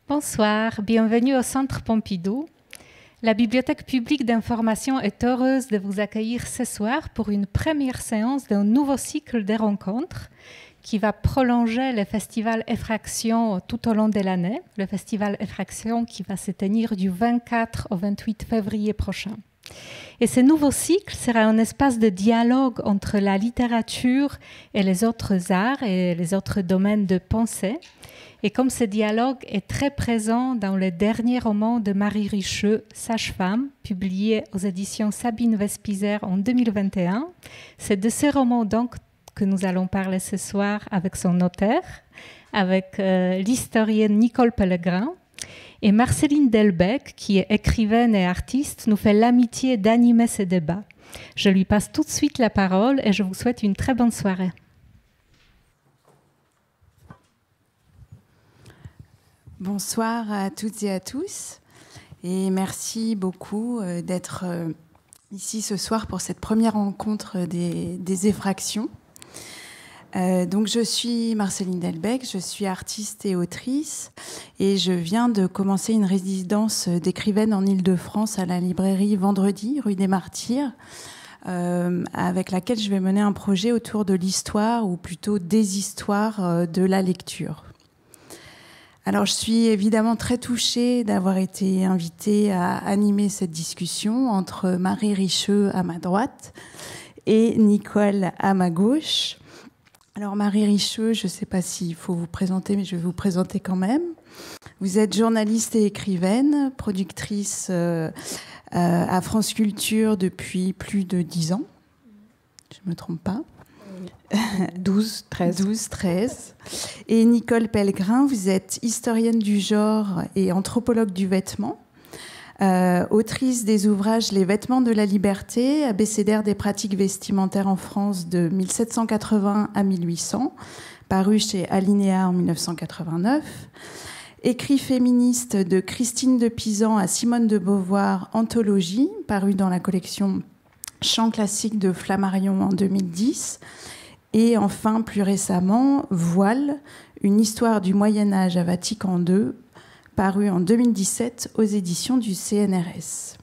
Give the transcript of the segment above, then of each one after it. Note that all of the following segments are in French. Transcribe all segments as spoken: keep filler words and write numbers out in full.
Bonsoir, bienvenue au Centre Pompidou. La Bibliothèque publique d'information est heureuse de vous accueillir ce soir pour une première séance d'un nouveau cycle de rencontres qui va prolonger le festival Effraction tout au long de l'année. Le festival Effraction qui va se tenir du vingt-quatre au vingt-huit février prochain. Et ce nouveau cycle sera un espace de dialogue entre la littérature et les autres arts et les autres domaines de pensée. Et comme ce dialogue est très présent dans le dernier roman de Marie Richeux, Sage-femme, publié aux éditions Sabine Vespizer en deux mille vingt et un, c'est de ce roman donc que nous allons parler ce soir avec son auteur, avec euh, l'historienne Nicole Pellegrin. Et Marceline Delbecq, qui est écrivaine et artiste, nous fait l'amitié d'animer ce débat. Je lui passe tout de suite la parole et je vous souhaite une très bonne soirée. Bonsoir à toutes et à tous et merci beaucoup d'être ici ce soir pour cette première rencontre des, des effractions. Euh, donc je suis Marceline Delbecq, je suis artiste et autrice et je viens de commencer une résidence d'écrivaine en Île-de-France à la librairie Vendredi, rue des Martyrs, euh, avec laquelle je vais mener un projet autour de l'histoire ou plutôt des histoires de la lecture. Alors, je suis évidemment très touchée d'avoir été invitée à animer cette discussion entre Marie Richeux à ma droite et Nicole à ma gauche. Alors, Marie Richeux, je ne sais pas s'il faut vous présenter, mais je vais vous présenter quand même. Vous êtes journaliste et écrivaine, productrice euh, euh, à France Culture depuis plus de dix ans. Je ne me trompe pas. douze, treize. douze, treize. Et Nicole Pellegrin, vous êtes historienne du genre et anthropologue du vêtement, euh, autrice des ouvrages Les vêtements de la liberté, abécédaire des pratiques vestimentaires en France de mille sept cent quatre-vingts à mille huit cents, paru chez Alinéa en mille neuf cent quatre-vingt-neuf. Écrit féministe de Christine de Pisan à Simone de Beauvoir, Anthologie, paru dans la collection Chants classiques de Flammarion en deux mille dix. Et enfin, plus récemment, Voile, une histoire du Moyen-Âge à Vatican deux, paru en deux mille dix-sept aux éditions du C N R S.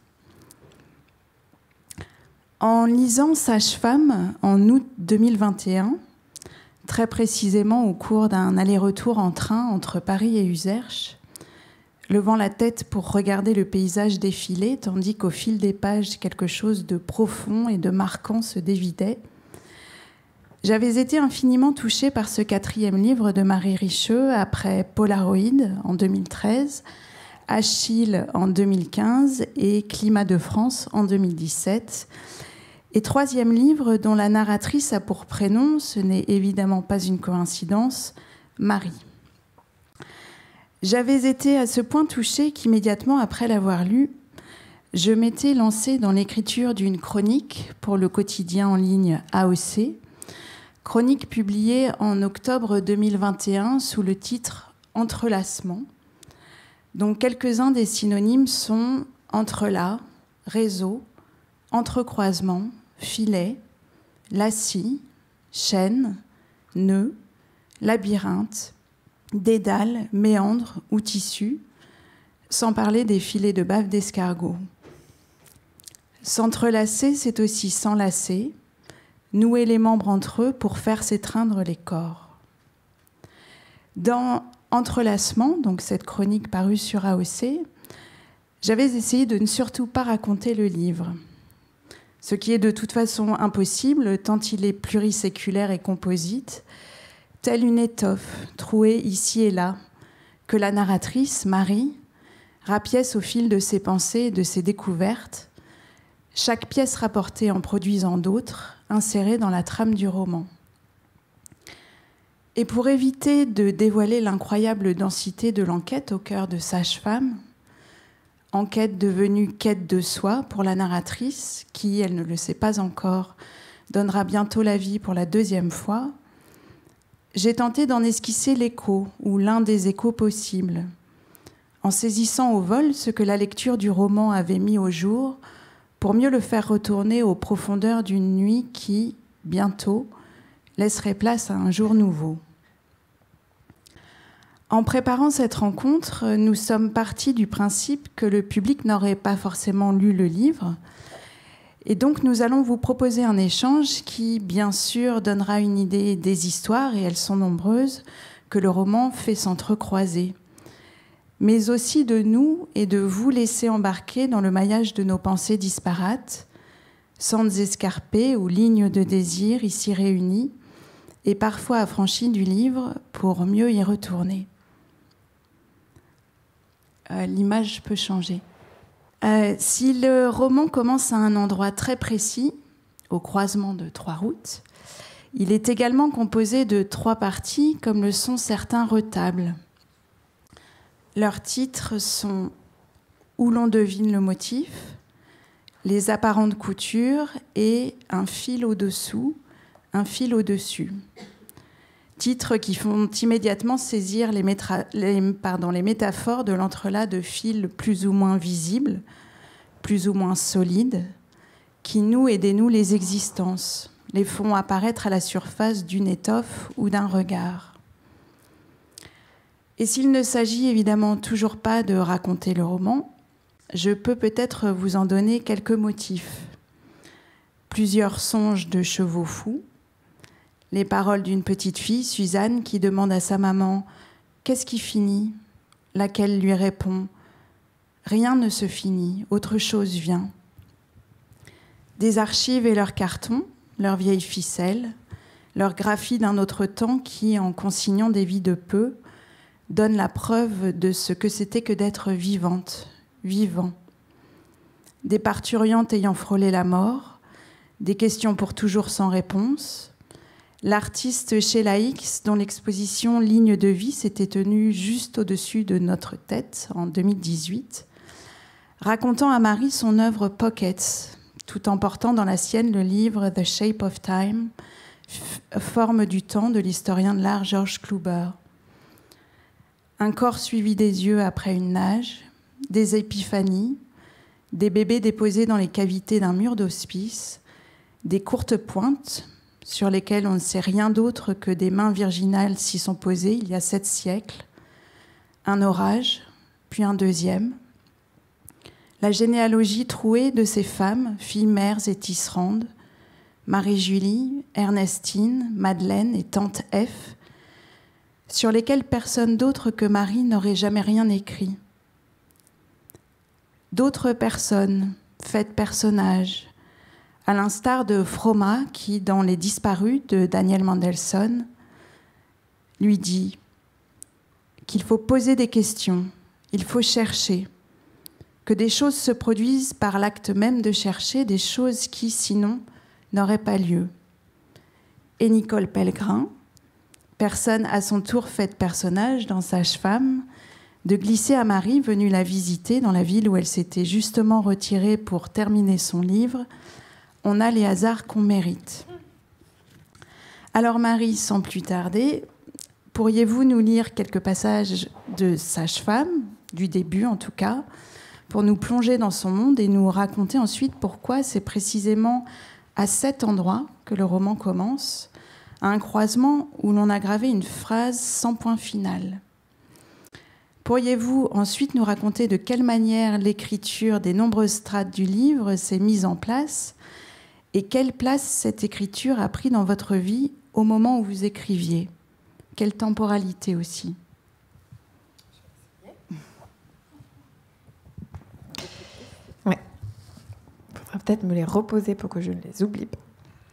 En lisant Sage-femme en août deux mille vingt et un, très précisément au cours d'un aller-retour en train entre Paris et Uzerche, levant la tête pour regarder le paysage défiler, tandis qu'au fil des pages, quelque chose de profond et de marquant se dévidait, j'avais été infiniment touchée par ce quatrième livre de Marie Richeux, après Polaroid en deux mille treize, Achille en deux mille quinze et Climat de France en deux mille dix-sept. Et troisième livre dont la narratrice a pour prénom, ce n'est évidemment pas une coïncidence, Marie. J'avais été à ce point touchée qu'immédiatement après l'avoir lu, je m'étais lancée dans l'écriture d'une chronique pour le quotidien en ligne A O C, chronique publiée en octobre deux mille vingt et un sous le titre « Entrelacement », dont quelques-uns des synonymes sont entrelac, réseau, entrecroisement, filet, lacis, chaîne, nœud, labyrinthe, dédale, méandre ou tissu, sans parler des filets de bave d'escargot. S'entrelacer, c'est aussi s'enlacer, nouer les membres entre eux pour faire s'étreindre les corps. Dans Entrelacement, donc cette chronique parue sur A O C, j'avais essayé de ne surtout pas raconter le livre, ce qui est de toute façon impossible tant il est pluriséculaire et composite, telle une étoffe trouée ici et là, que la narratrice, Marie, rapièce au fil de ses pensées et de ses découvertes, chaque pièce rapportée en produisant d'autres, insérée dans la trame du roman. Et pour éviter de dévoiler l'incroyable densité de l'enquête au cœur de Sage-femme, enquête devenue quête de soi pour la narratrice, qui, elle ne le sait pas encore, donnera bientôt la vie pour la deuxième fois, j'ai tenté d'en esquisser l'écho, ou l'un des échos possibles, en saisissant au vol ce que la lecture du roman avait mis au jour, pour mieux le faire retourner aux profondeurs d'une nuit qui, bientôt, laisserait place à un jour nouveau. En préparant cette rencontre, nous sommes partis du principe que le public n'aurait pas forcément lu le livre. Et donc, nous allons vous proposer un échange qui, bien sûr, donnera une idée des histoires, et elles sont nombreuses, que le roman fait s'entrecroiser, mais aussi de nous et de vous laisser embarquer dans le maillage de nos pensées disparates, sentes escarpées ou lignes de désir ici réunies, et parfois affranchies du livre pour mieux y retourner. Euh, l'image peut changer. Euh, si le roman commence à un endroit très précis, au croisement de trois routes, il est également composé de trois parties, comme le sont certains retables. Leurs titres sont « Où l'on devine le motif »,« Les apparentes coutures » et « Un fil au-dessous »,« Un fil au-dessus ». Titres qui font immédiatement saisir les, métra... les, pardon, les métaphores de l'entrelac de fils plus ou moins visibles, plus ou moins solides, qui nouent et dénouent les existences, les font apparaître à la surface d'une étoffe ou d'un regard. Et s'il ne s'agit évidemment toujours pas de raconter le roman, je peux peut-être vous en donner quelques motifs. Plusieurs songes de chevaux fous, les paroles d'une petite fille, Suzanne, qui demande à sa maman « Qu'est-ce qui finit ?» laquelle lui répond « Rien ne se finit, autre chose vient. » Des archives et leurs cartons, leurs vieilles ficelles, leurs graphies d'un autre temps qui, en consignant des vies de peu, donnent la preuve de ce que c'était que d'être vivante, vivant. Des parturiantes ayant frôlé la mort, des questions pour toujours sans réponse, l'artiste Sheila Hicks, dont l'exposition Ligne de vie s'était tenue juste au-dessus de notre tête en deux mille dix-huit, racontant à Marie son œuvre Pockets, tout en portant dans la sienne le livre The Shape of Time, Forme du temps de l'historien de l'art George Kluber. Un corps suivi des yeux après une nage, des épiphanies, des bébés déposés dans les cavités d'un mur d'hospice, des courtes pointes sur lesquelles on ne sait rien d'autre que des mains virginales s'y sont posées il y a sept siècles, un orage, puis un deuxième. La généalogie trouée de ces femmes, filles, mères et tisserandes, Marie-Julie, Ernestine, Madeleine et tante F, sur lesquelles personne d'autre que Marie n'aurait jamais rien écrit. D'autres personnes, faites personnages, à l'instar de Froma qui, dans Les Disparus de Daniel Mendelssohn, lui dit qu'il faut poser des questions, il faut chercher, que des choses se produisent par l'acte même de chercher, des choses qui, sinon, n'auraient pas lieu. Et Nicole Pellegrin, personne à son tour faite personnage dans Sage-Femme, de glisser à Marie, venue la visiter dans la ville où elle s'était justement retirée pour terminer son livre, « On a les hasards qu'on mérite ». Alors Marie, sans plus tarder, pourriez-vous nous lire quelques passages de Sage-Femme, du début en tout cas, pour nous plonger dans son monde et nous raconter ensuite pourquoi c'est précisément à cet endroit que le roman commence, à un croisement où l'on a gravé une phrase sans point final. Pourriez-vous ensuite nous raconter de quelle manière l'écriture des nombreuses strates du livre s'est mise en place et quelle place cette écriture a pris dans votre vie au moment où vous écriviez? Quelle temporalité aussi? Ouais. Il faudra peut-être me les reposer pour que je ne les oublie pas.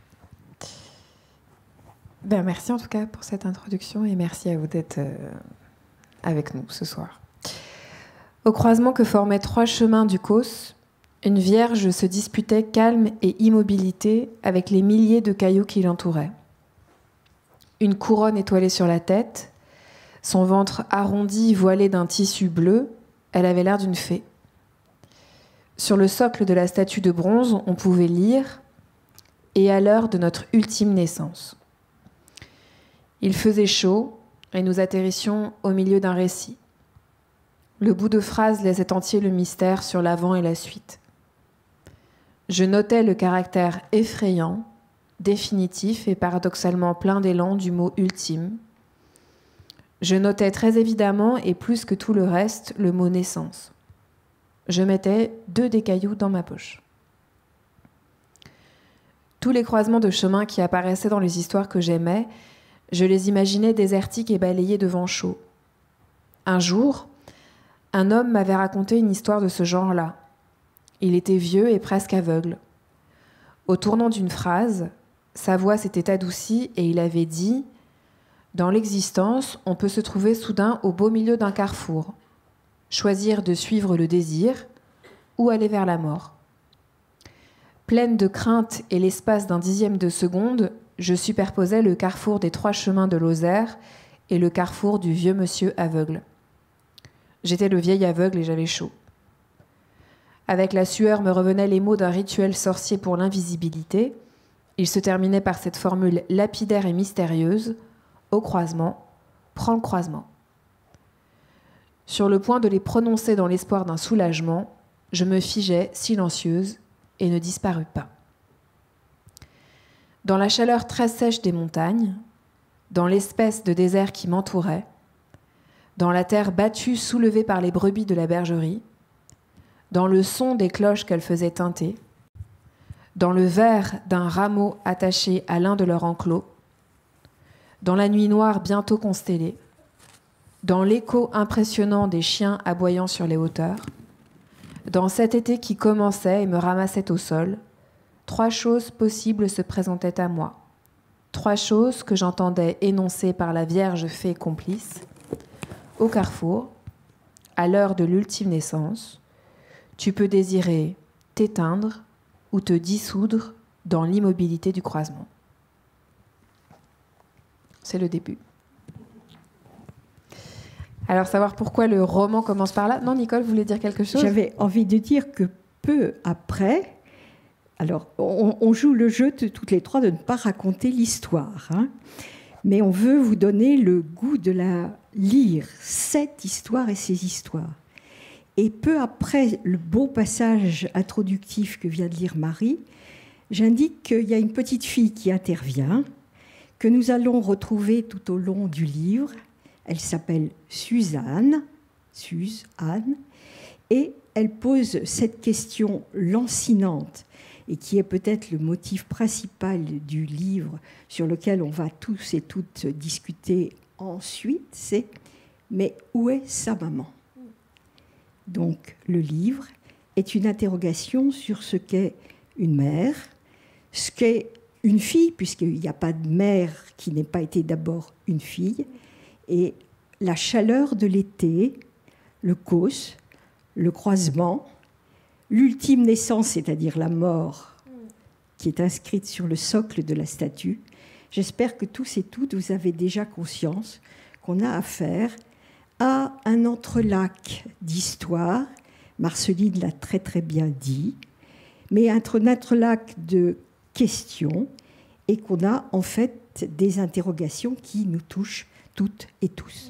Ben, merci en tout cas pour cette introduction et merci à vous d'être euh, avec nous ce soir. Au croisement que formaient trois chemins du Causse, une vierge se disputait calme et immobilité avec les milliers de cailloux qui l'entouraient. Une couronne étoilée sur la tête, son ventre arrondi voilé d'un tissu bleu, elle avait l'air d'une fée. Sur le socle de la statue de bronze, on pouvait lire « Et à l'heure de notre ultime naissance ». Il faisait chaud et nous atterrissions au milieu d'un récit. Le bout de phrase laissait entier le mystère sur l'avant et la suite. Je notais le caractère effrayant, définitif et paradoxalement plein d'élan du mot ultime. Je notais très évidemment, et plus que tout le reste, le mot naissance. Je mettais deux des cailloux dans ma poche. Tous les croisements de chemin qui apparaissaient dans les histoires que j'aimais, je les imaginais désertiques et balayés de vent chaud. Un jour, un homme m'avait raconté une histoire de ce genre-là. Il était vieux et presque aveugle. Au tournant d'une phrase, sa voix s'était adoucie et il avait dit « Dans l'existence, on peut se trouver soudain au beau milieu d'un carrefour, choisir de suivre le désir ou aller vers la mort. » Pleine de crainte et l'espace d'un dixième de seconde, je superposais le carrefour des trois chemins de Lozère et le carrefour du vieux monsieur aveugle. J'étais le vieil aveugle et j'avais chaud. Avec la sueur me revenaient les mots d'un rituel sorcier pour l'invisibilité. Il se terminait par cette formule lapidaire et mystérieuse « Au croisement, prends le croisement ». Sur le point de les prononcer dans l'espoir d'un soulagement, je me figeais, silencieuse, et ne disparus pas. Dans la chaleur très sèche des montagnes, dans l'espèce de désert qui m'entourait, dans la terre battue soulevée par les brebis de la bergerie, dans le son des cloches qu'elles faisaient tinter, dans le vert d'un rameau attaché à l'un de leurs enclos, dans la nuit noire bientôt constellée, dans l'écho impressionnant des chiens aboyant sur les hauteurs, dans cet été qui commençait et me ramassait au sol, trois choses possibles se présentaient à moi. Trois choses que j'entendais énoncées par la Vierge fée complice. Au carrefour, à l'heure de l'ultime naissance, tu peux désirer t'éteindre ou te dissoudre dans l'immobilité du croisement. C'est le début. Alors, savoir pourquoi le roman commence par là. Non, Nicole, vous voulez dire quelque chose ? J'avais envie de dire que peu après, alors on, on joue le jeu de, toutes les trois de ne pas raconter l'histoire, hein, mais on veut vous donner le goût de la lire, cette histoire et ces histoires. Et peu après le beau passage introductif que vient de lire Marie, j'indique qu'il y a une petite fille qui intervient, que nous allons retrouver tout au long du livre. Elle s'appelle Suzanne, Suzanne, et elle pose cette question lancinante, et qui est peut-être le motif principal du livre sur lequel on va tous et toutes discuter ensuite, c'est « Mais où est sa maman ?» Donc le livre est une interrogation sur ce qu'est une mère, ce qu'est une fille, puisqu'il n'y a pas de mère qui n'ait pas été d'abord une fille, et la chaleur de l'été, le causse, le croisement, l'ultime naissance, c'est-à-dire la mort, qui est inscrite sur le socle de la statue. J'espère que tous et toutes, vous avez déjà conscience qu'on a affaire à un entrelac d'histoire. Marceline l'a très très bien dit, mais un entrelac de questions, et qu'on a en fait des interrogations qui nous touchent toutes et tous.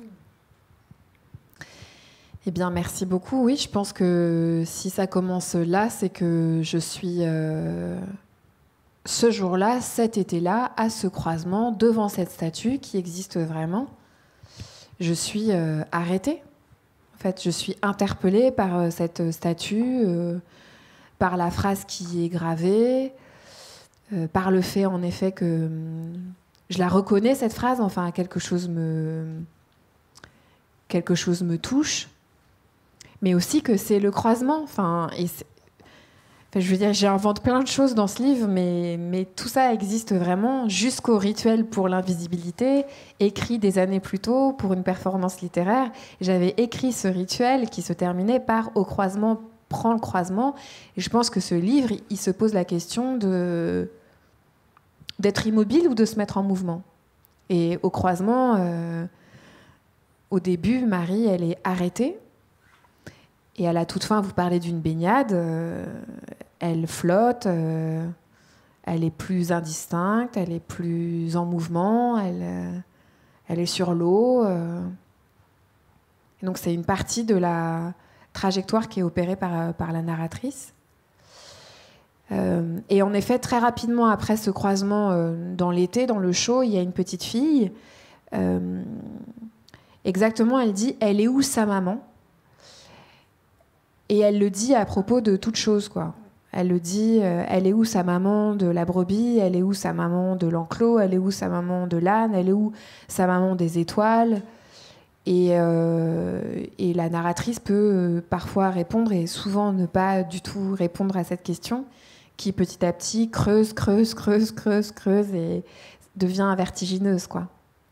Eh bien, merci beaucoup. Oui, je pense que si ça commence là, c'est que je suis euh, ce jour-là, cet été-là, à ce croisement, devant cette statue qui existe vraiment. Je suis euh, arrêtée. En fait, je suis interpellée par euh, cette statue, euh, par la phrase qui est gravée, euh, par le fait, en effet, que euh, je la reconnais, cette phrase. Enfin, quelque chose me, quelque chose me touche. Mais aussi que c'est le croisement. Enfin, et enfin, je veux dire, j'invente plein de choses dans ce livre, mais, mais tout ça existe vraiment jusqu'au rituel pour l'invisibilité, écrit des années plus tôt pour une performance littéraire. J'avais écrit ce rituel qui se terminait par « Au croisement, prends le croisement ». Et je pense que ce livre, il se pose la question de, d'être immobile ou de se mettre en mouvement. Et au croisement, euh, au début, Marie, elle est arrêtée. Et à la toute fin, vous parlez d'une baignade, euh, elle flotte, euh, elle est plus indistincte, elle est plus en mouvement, elle, euh, elle est sur l'eau. Euh. Donc c'est une partie de la trajectoire qui est opérée par, par la narratrice. Euh, et en effet, très rapidement après ce croisement, euh, dans l'été, dans le chaud, il y a une petite fille. Euh, exactement, elle dit « Elle est où sa maman ?» Et elle le dit à propos de toute chose, quoi. Elle le dit euh, « Elle est où sa maman de la brebis ? Elle est où sa maman de l'enclos ? Elle est où sa maman de l'âne ? Elle est où sa maman des étoiles ?» Et, euh, et la narratrice peut euh, parfois répondre et souvent ne pas du tout répondre à cette question qui petit à petit creuse, creuse, creuse, creuse, creuse et devient vertigineuse, quoi.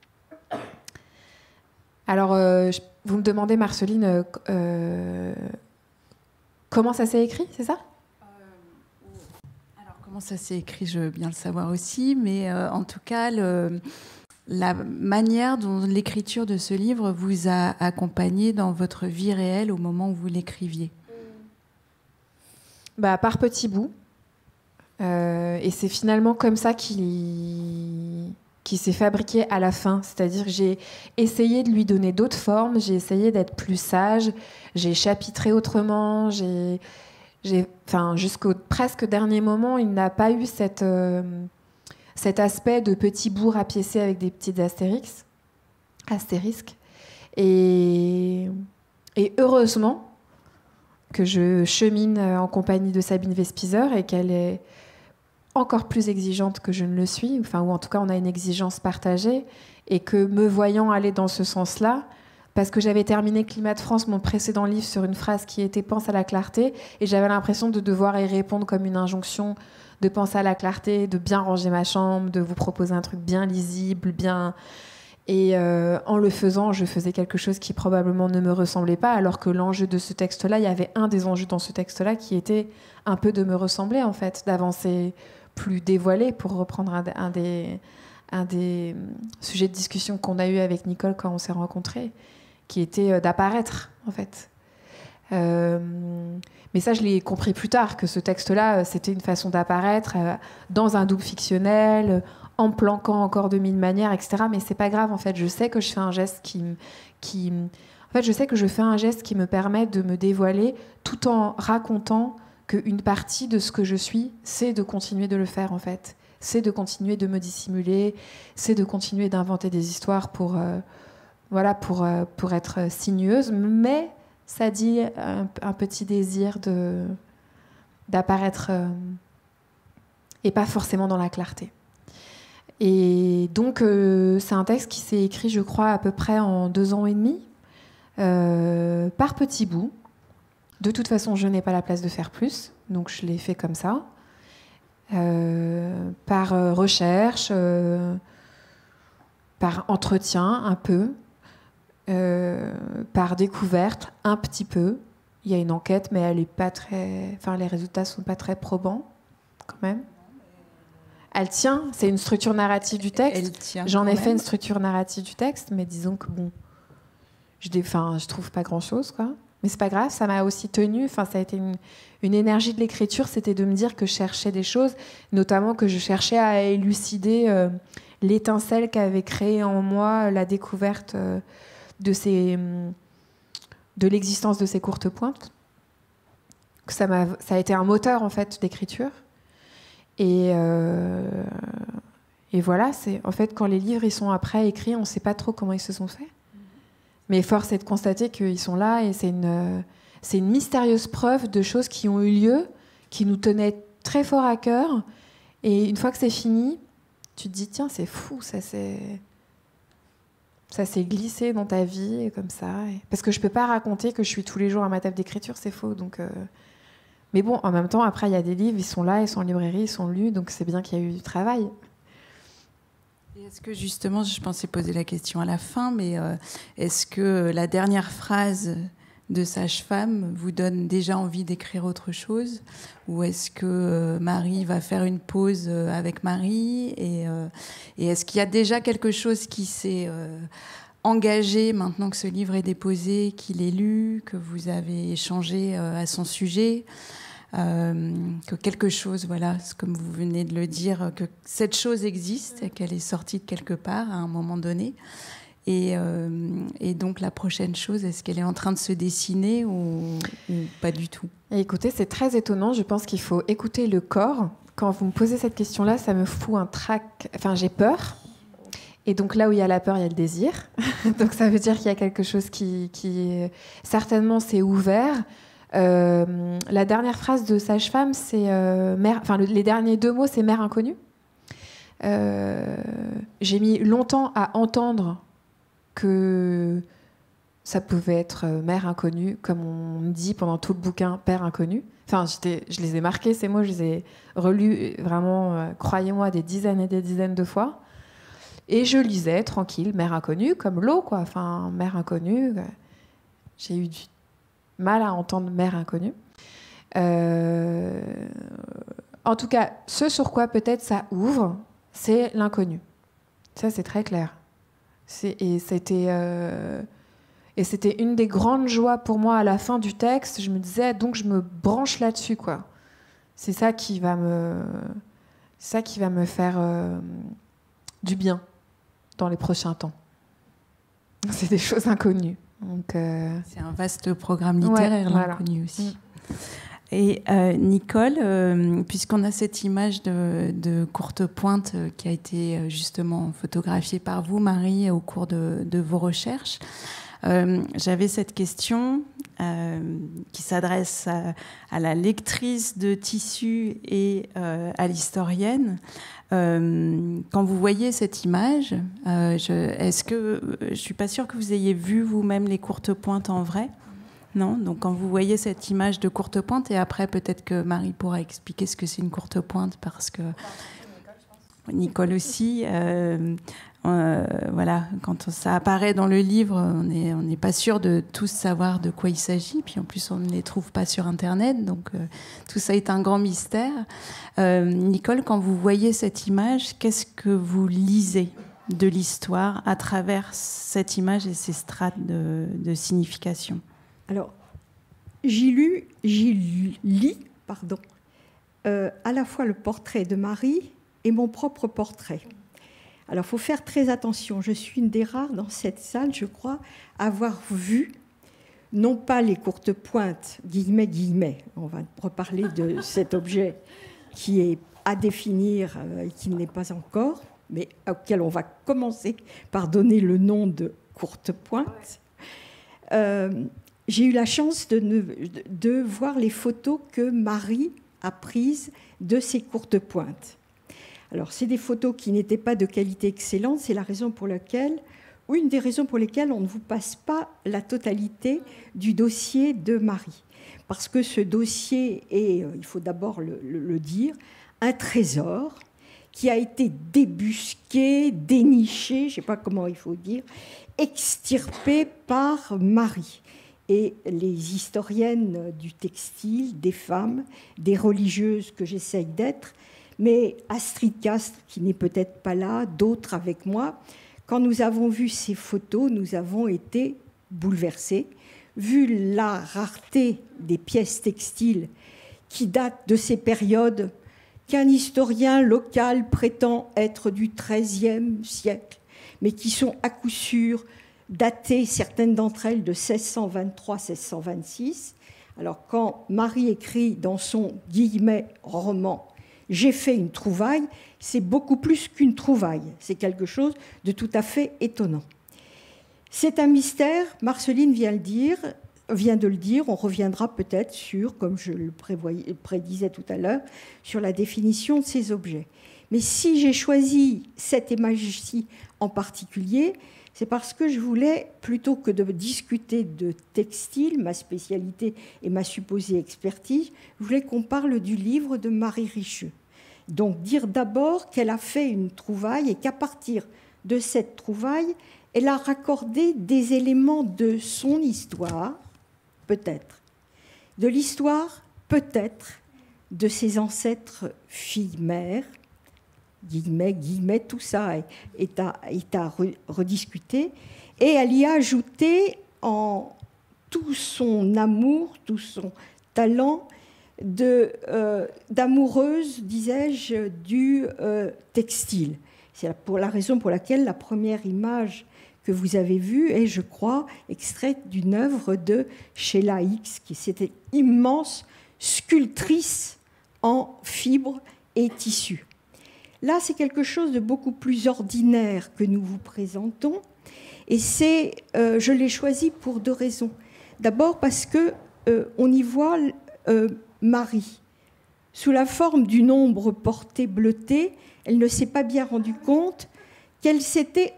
Alors, euh, vous me demandez, Marceline, euh, comment ça s'est écrit, c'est ça ? euh, Alors, comment ça s'est écrit, je veux bien le savoir aussi, mais euh, en tout cas, le... la manière dont l'écriture de ce livre vous a accompagné dans votre vie réelle au moment où vous l'écriviez. Bah, par petits bouts. Euh, et c'est finalement comme ça qu'il, qu'il s'est fabriqué à la fin. C'est-à-dire que j'ai essayé de lui donner d'autres formes, j'ai essayé d'être plus sage, j'ai chapitré autrement, j'ai, j'ai, enfin, jusqu'au presque dernier moment, il n'a pas eu cette... Euh, cet aspect de petits bouts rapiécés avec des petites astérix, astérisques. Et, et heureusement que je chemine en compagnie de Sabine Vespizer et qu'elle est encore plus exigeante que je ne le suis, enfin, ou en tout cas on a une exigence partagée, et que me voyant aller dans ce sens-là, parce que j'avais terminé Climat de France, mon précédent livre, sur une phrase qui était « Pense à la clarté », et j'avais l'impression de devoir y répondre comme une injonction de penser à la clarté, de bien ranger ma chambre, de vous proposer un truc bien lisible, bien... Et euh, en le faisant, je faisais quelque chose qui probablement ne me ressemblait pas, alors que l'enjeu de ce texte-là, il y avait un des enjeux dans ce texte-là qui était un peu de me ressembler, en fait, d'avancer plus dévoilé, pour reprendre un, un, des, un des sujets de discussion qu'on a eu avec Nicole quand on s'est rencontrés, qui était d'apparaître, en fait. Euh, mais ça, je l'ai compris plus tard, que ce texte-là, c'était une façon d'apparaître euh, dans un double fictionnel, en planquant encore de mille manières, et cetera. Mais c'est pas grave, en fait. Je sais que je fais un geste qui, qui... En fait, je sais que je fais un geste qui me permet de me dévoiler tout en racontant qu'une partie de ce que je suis, c'est de continuer de le faire, en fait. C'est de continuer de me dissimuler, c'est de continuer d'inventer des histoires pour, euh, voilà, pour, euh, pour être sinueuse. Mais ça dit un, un petit désir de, d'apparaître euh, et pas forcément dans la clarté. Et donc, euh, c'est un texte qui s'est écrit, je crois, à peu près en deux ans et demi, euh, par petits bouts. De toute façon, je n'ai pas la place de faire plus, donc je l'ai fait comme ça, euh, par euh, recherche, euh, par entretien un peu, euh, par découverte un petit peu. Il y a une enquête, mais elle est pas très, enfin, les résultats sont pas très probants, quand même. Elle tient, c'est une structure narrative du texte. Elle tient. J'en ai même. fait une structure narrative du texte, mais disons que bon, je, dé... enfin, je trouve pas grand-chose, quoi. Mais c'est pas grave, ça m'a aussi tenue. Enfin, ça a été une, une énergie de l'écriture, c'était de me dire que je cherchais des choses, notamment que je cherchais à élucider euh, l'étincelle qu'avait créée en moi la découverte euh, de ces, de l'existence de ces courtes pointes. Ça m'a, ça a été un moteur en fait d'écriture. Et, euh, et voilà, c'est en fait quand les livres ils sont après écrits, on ne sait pas trop comment ils se sont faits. Mais force est de constater qu'ils sont là et c'est une, c'est une mystérieuse preuve de choses qui ont eu lieu, qui nous tenaient très fort à cœur. Et une fois que c'est fini, tu te dis tiens, c'est fou, ça s'est, ça s'est glissé dans ta vie comme ça. Parce que je ne peux pas raconter que je suis tous les jours à ma table d'écriture, c'est faux. Donc... Euh, Mais bon, en même temps, après, il y a des livres, ils sont là, ils sont en librairie, ils sont lus, donc c'est bien qu'il y a eu du travail. Et est-ce que justement, je pensais poser la question à la fin, mais euh, est-ce que la dernière phrase de Sage-Femme vous donne déjà envie d'écrire autre chose ? Ou est-ce que euh, Marie va faire une pause euh, avec Marie ? Et, euh, et est-ce qu'il y a déjà quelque chose qui s'est... Euh, engagé maintenant que ce livre est déposé, qu'il est lu, que vous avez échangé euh, à son sujet, euh, que quelque chose, voilà, comme vous venez de le dire, que cette chose existe et qu'elle est sortie de quelque part à un moment donné. Et, euh, et donc la prochaine chose, est-ce qu'elle est en train de se dessiner ou, ou pas du tout ? Et écoutez, c'est très étonnant. Je pense qu'il faut écouter le corps. Quand vous me posez cette question-là, ça me fout un trac. Enfin, j'ai peur. Et donc là où il y a la peur, il y a le désir. Donc ça veut dire qu'il y a quelque chose qui, qui certainement s'est ouvert. Euh, la dernière phrase de Sage-Femme, c'est euh, mère, enfin le, les derniers deux mots, c'est mère inconnue. Euh, j'ai mis longtemps à entendre que ça pouvait être mère inconnue, comme on me dit pendant tout le bouquin, père inconnu. Enfin, j'étais, je les ai marqués, ces mots, je les ai relus vraiment, euh, croyez-moi, des dizaines et des dizaines de fois. Et je lisais tranquille, mère inconnue, comme l'eau, quoi. Enfin, mère inconnue. Euh, j'ai eu du mal à entendre mère inconnue. Euh, en tout cas, ce sur quoi peut-être ça ouvre, c'est l'inconnu. Ça, c'est très clair. C'est, et c'était... Euh, Et c'était une des grandes joies pour moi à la fin du texte. Je me disais, donc je me branche là-dessus, quoi. C'est ça qui va me, c'est ça qui va me faire euh, du bien dans les prochains temps. C'est des choses inconnues. Donc, euh... c'est un vaste programme littéraire, ouais, l'inconnu voilà. aussi. Mm. Et euh, Nicole, euh, puisqu'on a cette image de, de courte pointe euh, qui a été justement photographiée par vous, Marie, au cours de, de vos recherches, Euh, j'avais cette question euh, qui s'adresse à, à la lectrice de tissu et euh, à l'historienne. Euh, quand vous voyez cette image, euh, je, est-ce que je suis pas sûre que vous ayez vu vous-même les courtes pointes en vrai? Non. Donc quand vous voyez cette image de courte pointe, et après peut-être que Marie pourra expliquer ce que c'est une courte pointe, parce que Nicole aussi. Euh, Euh, voilà, quand ça apparaît dans le livre, on n'est on n'est pas sûr de tous savoir de quoi il s'agit. Puis en plus, on ne les trouve pas sur Internet. Donc, euh, tout ça est un grand mystère. Euh, Nicole, quand vous voyez cette image, qu'est-ce que vous lisez de l'histoire à travers cette image et ces strates de, de signification? Alors, j'y lu, j'y lis, pardon, euh, à la fois le portrait de Marie et mon propre portrait. Alors, il faut faire très attention. Je suis une des rares dans cette salle, je crois, à avoir vu, non pas les courtes pointes, guillemets, guillemets, on va reparler de cet objet qui est à définir et qui ne l'est pas encore, mais auquel on va commencer par donner le nom de courte pointe. Euh, j'ai eu la chance de, ne, de voir les photos que Marie a prises de ces courtes pointes. Alors, c'est des photos qui n'étaient pas de qualité excellente, c'est la raison pour laquelle, ou une des raisons pour lesquelles on ne vous passe pas la totalité du dossier de Marie. Parce que ce dossier est, il faut d'abord le, le, le dire, un trésor qui a été débusqué, déniché, je ne sais pas comment il faut dire, extirpé par Marie. Et les historiennes du textile, des femmes, des religieuses que j'essaye d'être, mais Astrid Castres, qui n'est peut-être pas là, d'autres avec moi, quand nous avons vu ces photos, nous avons été bouleversés, vu la rareté des pièces textiles qui datent de ces périodes qu'un historien local prétend être du treizième siècle, mais qui sont à coup sûr datées, certaines d'entre elles, de seize cent vingt-trois à seize cent vingt-six. Alors quand Marie écrit dans son guillemet roman « J'ai fait une trouvaille », c'est beaucoup plus qu'une trouvaille. C'est quelque chose de tout à fait étonnant. C'est un mystère, Marceline vient, le dire, vient de le dire, on reviendra peut-être sur, comme je le prédisais tout à l'heure, sur la définition de ces objets. Mais si j'ai choisi cette image-ci en particulier, c'est parce que je voulais, plutôt que de discuter de textile, ma spécialité et ma supposée expertise, je voulais qu'on parle du livre de Marie Richeux. Donc dire d'abord qu'elle a fait une trouvaille et qu'à partir de cette trouvaille, elle a raccordé des éléments de son histoire, peut-être, de l'histoire, peut-être, de ses ancêtres filles-mères, guillemets, guillemets, tout ça est à, est à rediscuter, et elle y a ajouté en tout son amour, tout son talent de, euh, d'amoureuse, disais-je, du euh, textile. C'est pour la raison pour laquelle la première image que vous avez vue est, je crois, extraite d'une œuvre de Sheila Hicks, qui est cette immense sculptrice en fibres et tissus. Là, c'est quelque chose de beaucoup plus ordinaire que nous vous présentons. Et c'est, euh, je l'ai choisi pour deux raisons. D'abord parce que euh, on y voit euh, Marie. Sous la forme d'une ombre portée bleutée, elle ne s'est pas bien rendue compte qu'elle s'était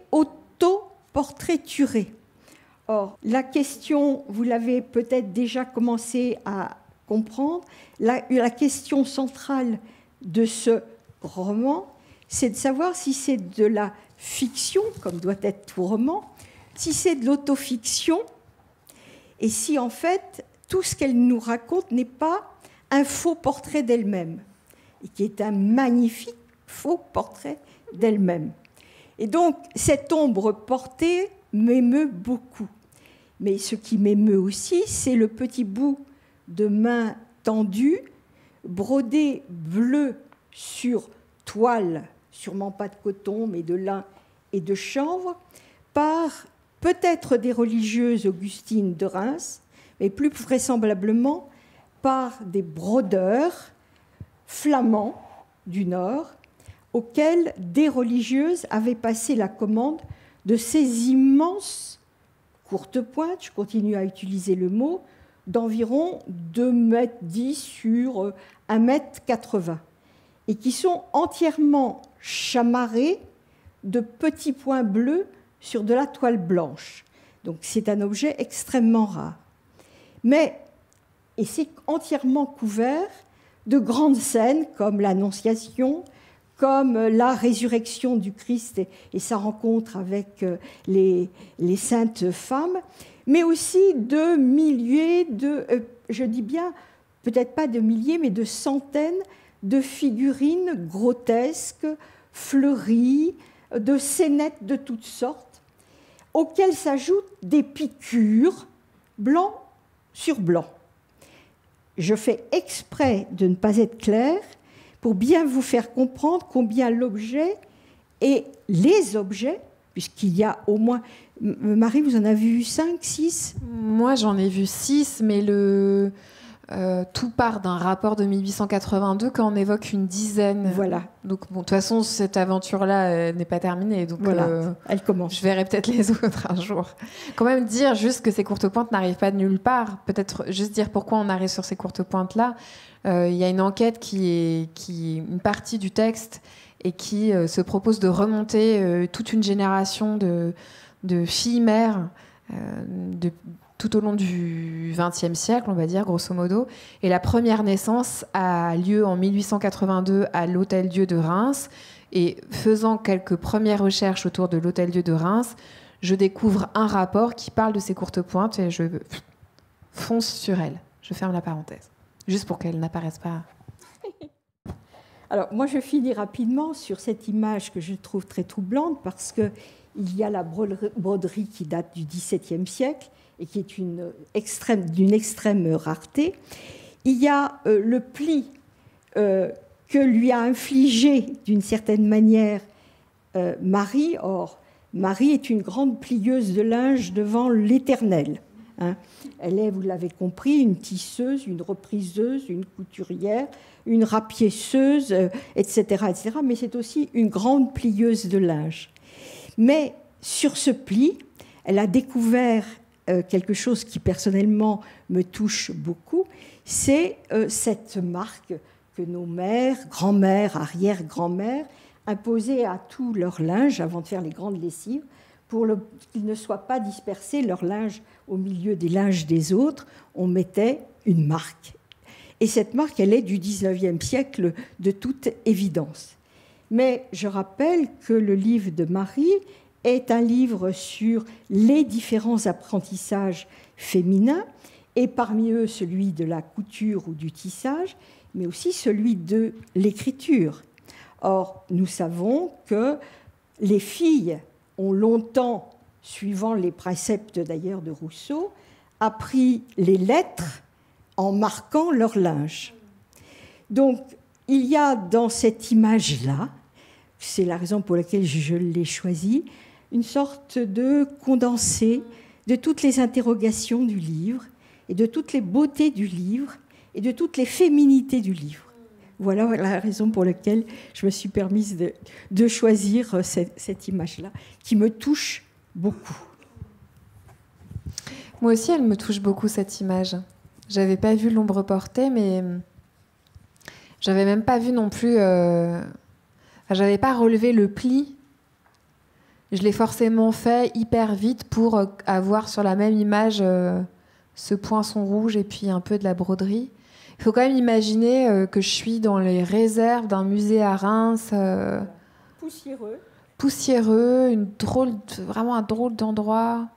auto-portraiturée. Or, la question, vous l'avez peut-être déjà commencé à comprendre, la, la question centrale de ce roman, c'est de savoir si c'est de la fiction, comme doit être tout roman, si c'est de l'autofiction, et si en fait tout ce qu'elle nous raconte n'est pas un faux portrait d'elle-même, et qui est un magnifique faux portrait d'elle-même. Et donc cette ombre portée m'émeut beaucoup. Mais ce qui m'émeut aussi, c'est le petit bout de main tendue, brodé bleu sur toile, sûrement pas de coton, mais de lin et de chanvre, par peut-être des religieuses augustines de Reims, mais plus vraisemblablement par des brodeurs flamands du Nord, auxquels des religieuses avaient passé la commande de ces immenses courtes pointes, je continue à utiliser le mot, d'environ deux mètres dix sur un mètre quatre-vingts, et qui sont entièrement chamarrés de petits points bleus sur de la toile blanche. Donc c'est un objet extrêmement rare. Mais, et c'est entièrement couvert de grandes scènes comme l'Annonciation, comme la résurrection du Christ et, et sa rencontre avec les, les saintes femmes, mais aussi de milliers, de, euh, je dis bien, peut-être pas de milliers, mais de centaines de figurines grotesques, fleuries, de scénettes de toutes sortes, auxquelles s'ajoutent des piqûres blanc sur blanc. Je fais exprès de ne pas être claire pour bien vous faire comprendre combien l'objet et les objets, puisqu'il y a au moins... Marie, vous en avez vu cinq, six ? Moi, j'en ai vu six, mais le... Euh, tout part d'un rapport de mille huit cent quatre-vingt-deux quand on évoque une dizaine. Voilà. Donc, bon, de toute façon, cette aventure-là euh, n'est pas terminée. Donc, voilà. euh, Elle commence. Je verrai peut-être les autres un jour. Quand même dire juste que ces courtes pointes n'arrivent pas de nulle part. Peut-être juste dire pourquoi on arrive sur ces courtes pointes-là. Euh, il y a une enquête qui est, qui est une partie du texte et qui euh, se propose de remonter euh, toute une génération de, de filles-mères euh, de tout au long du vingtième siècle, on va dire, grosso modo. Et la première naissance a lieu en mille huit cent quatre-vingt-deux à l'Hôtel-Dieu de Reims. Et faisant quelques premières recherches autour de l'Hôtel-Dieu de Reims, je découvre un rapport qui parle de ces courtes pointes et je fonce sur elle. Je ferme la parenthèse, juste pour qu'elle n'apparaisse pas. Alors, moi, je finis rapidement sur cette image que je trouve très troublante parce qu'il y a la broderie qui date du dix-septième siècle, et qui est une extrême, d'une extrême rareté. Il y a euh, le pli euh, que lui a infligé, d'une certaine manière, euh, Marie. Or, Marie est une grande plieuse de linge devant l'Éternel. Hein. Elle est, vous l'avez compris, une tisseuse, une repriseuse, une couturière, une rapiéceuse, euh, et cetera, et cetera. Mais c'est aussi une grande plieuse de linge. Mais sur ce pli, elle a découvert quelque chose qui personnellement me touche beaucoup, c'est cette marque que nos mères, grand-mères, arrière-grand-mères imposaient à tout leur linge avant de faire les grandes lessives pour le, qu'il ne soit pas dispersé leur linge au milieu des linges des autres. On mettait une marque. Et cette marque, elle est du dix-neuvième siècle de toute évidence. Mais je rappelle que le livre de Marie est un livre sur les différents apprentissages féminins, et parmi eux celui de la couture ou du tissage, mais aussi celui de l'écriture. Or, nous savons que les filles ont longtemps, suivant les préceptes d'ailleurs de Rousseau, appris les lettres en marquant leur linge. Donc, il y a dans cette image-là, c'est la raison pour laquelle je l'ai choisie, une sorte de condensé de toutes les interrogations du livre et de toutes les beautés du livre et de toutes les féminités du livre. voilà la raison pour laquelle je me suis permise de, de choisir cette, cette image-là, qui me touche beaucoup. Moi aussi, elle me touche beaucoup, cette image. J'avais pas vu l'ombre portée, mais j'avais même pas vu non plus... Euh... Enfin, j'avais pas relevé le pli. Je l'ai forcément fait hyper vite pour avoir sur la même image euh, ce poinçon rouge et puis un peu de la broderie. Il faut quand même imaginer euh, que je suis dans les réserves d'un musée à Reims. Euh, poussiéreux. Poussiéreux, une drôle, vraiment un drôle d'endroit.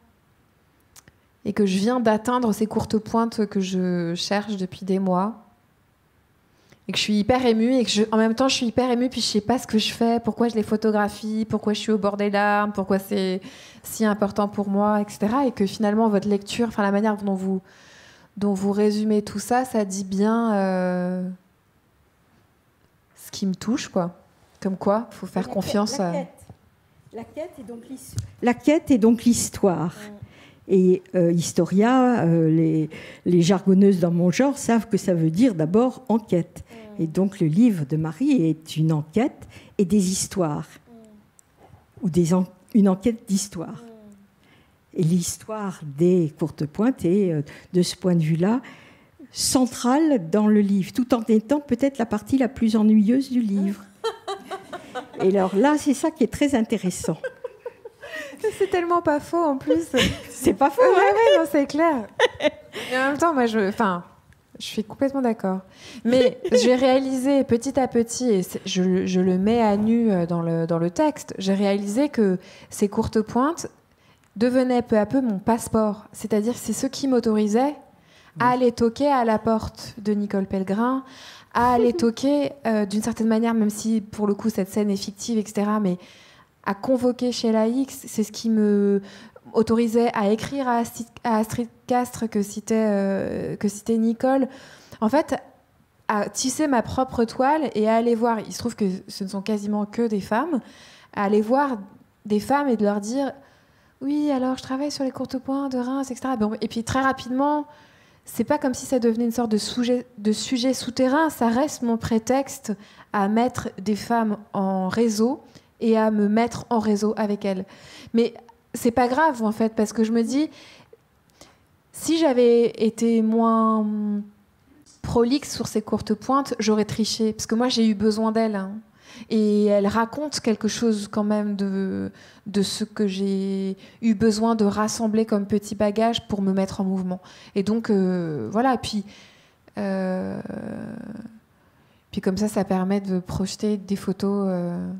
Et que je viens d'atteindre ces courtes pointes que je cherche depuis des mois. Et que je suis hyper émue. Et que je, en même temps, je suis hyper émue, puis je ne sais pas ce que je fais, pourquoi je les photographie, pourquoi je suis au bord des larmes, pourquoi c'est si important pour moi, et cetera. Et que finalement, votre lecture, enfin la manière dont vous, dont vous résumez tout ça, ça dit bien euh, ce qui me touche, quoi. Comme quoi, il faut faire la confiance quête, la à... Quête. La quête est donc l'histoire. La quête est donc l'histoire. Mmh. Et euh, Historia, euh, les, les jargonneuses dans mon genre savent que ça veut dire d'abord enquête. Mmh. Et donc le livre de Marie est une enquête et des histoires. Mmh. Ou des en, une enquête d'histoire. Mmh. Et l'histoire des courtes pointes est, euh, de ce point de vue-là, centrale dans le livre, tout en étant peut-être la partie la plus ennuyeuse du livre. Et alors là, c'est ça qui est très intéressant. C'est tellement pas faux en plus. C'est pas faux, ouais, ouais, non, c'est clair. Et en même temps, moi, je, enfin, je suis complètement d'accord. Mais j'ai réalisé petit à petit, et je, je le mets à nu dans le, dans le texte, j'ai réalisé que ces courtes pointes devenaient peu à peu mon passeport. C'est-à-dire que c'est ce qui m'autorisait à aller toquer à la porte de Nicole Pellegrin, à aller toquer euh, d'une certaine manière, même si pour le coup cette scène est fictive, et cetera, mais à convoquer chez la X, c'est ce qui me autorisait à écrire à Astrid, à Astrid Castres que citait, euh, que citait Nicole. En fait, à tisser ma propre toile et à aller voir, il se trouve que ce ne sont quasiment que des femmes, à aller voir des femmes et de leur dire « Oui, alors je travaille sur les courtes pointes de Reims, et cetera » Bon, et puis très rapidement, c'est pas comme si ça devenait une sorte de sujet, de sujet souterrain, ça reste mon prétexte à mettre des femmes en réseau et à me mettre en réseau avec elles. Mais c'est pas grave, en fait, parce que je me dis, si j'avais été moins prolixe sur ces courtes pointes, j'aurais triché, parce que moi, j'ai eu besoin d'elles. Hein. Et elles racontent quelque chose, quand même, de, de ce que j'ai eu besoin de rassembler comme petit bagage pour me mettre en mouvement. Et donc, euh, voilà, puis... Euh, puis comme ça, ça permet de projeter des photos... Euh,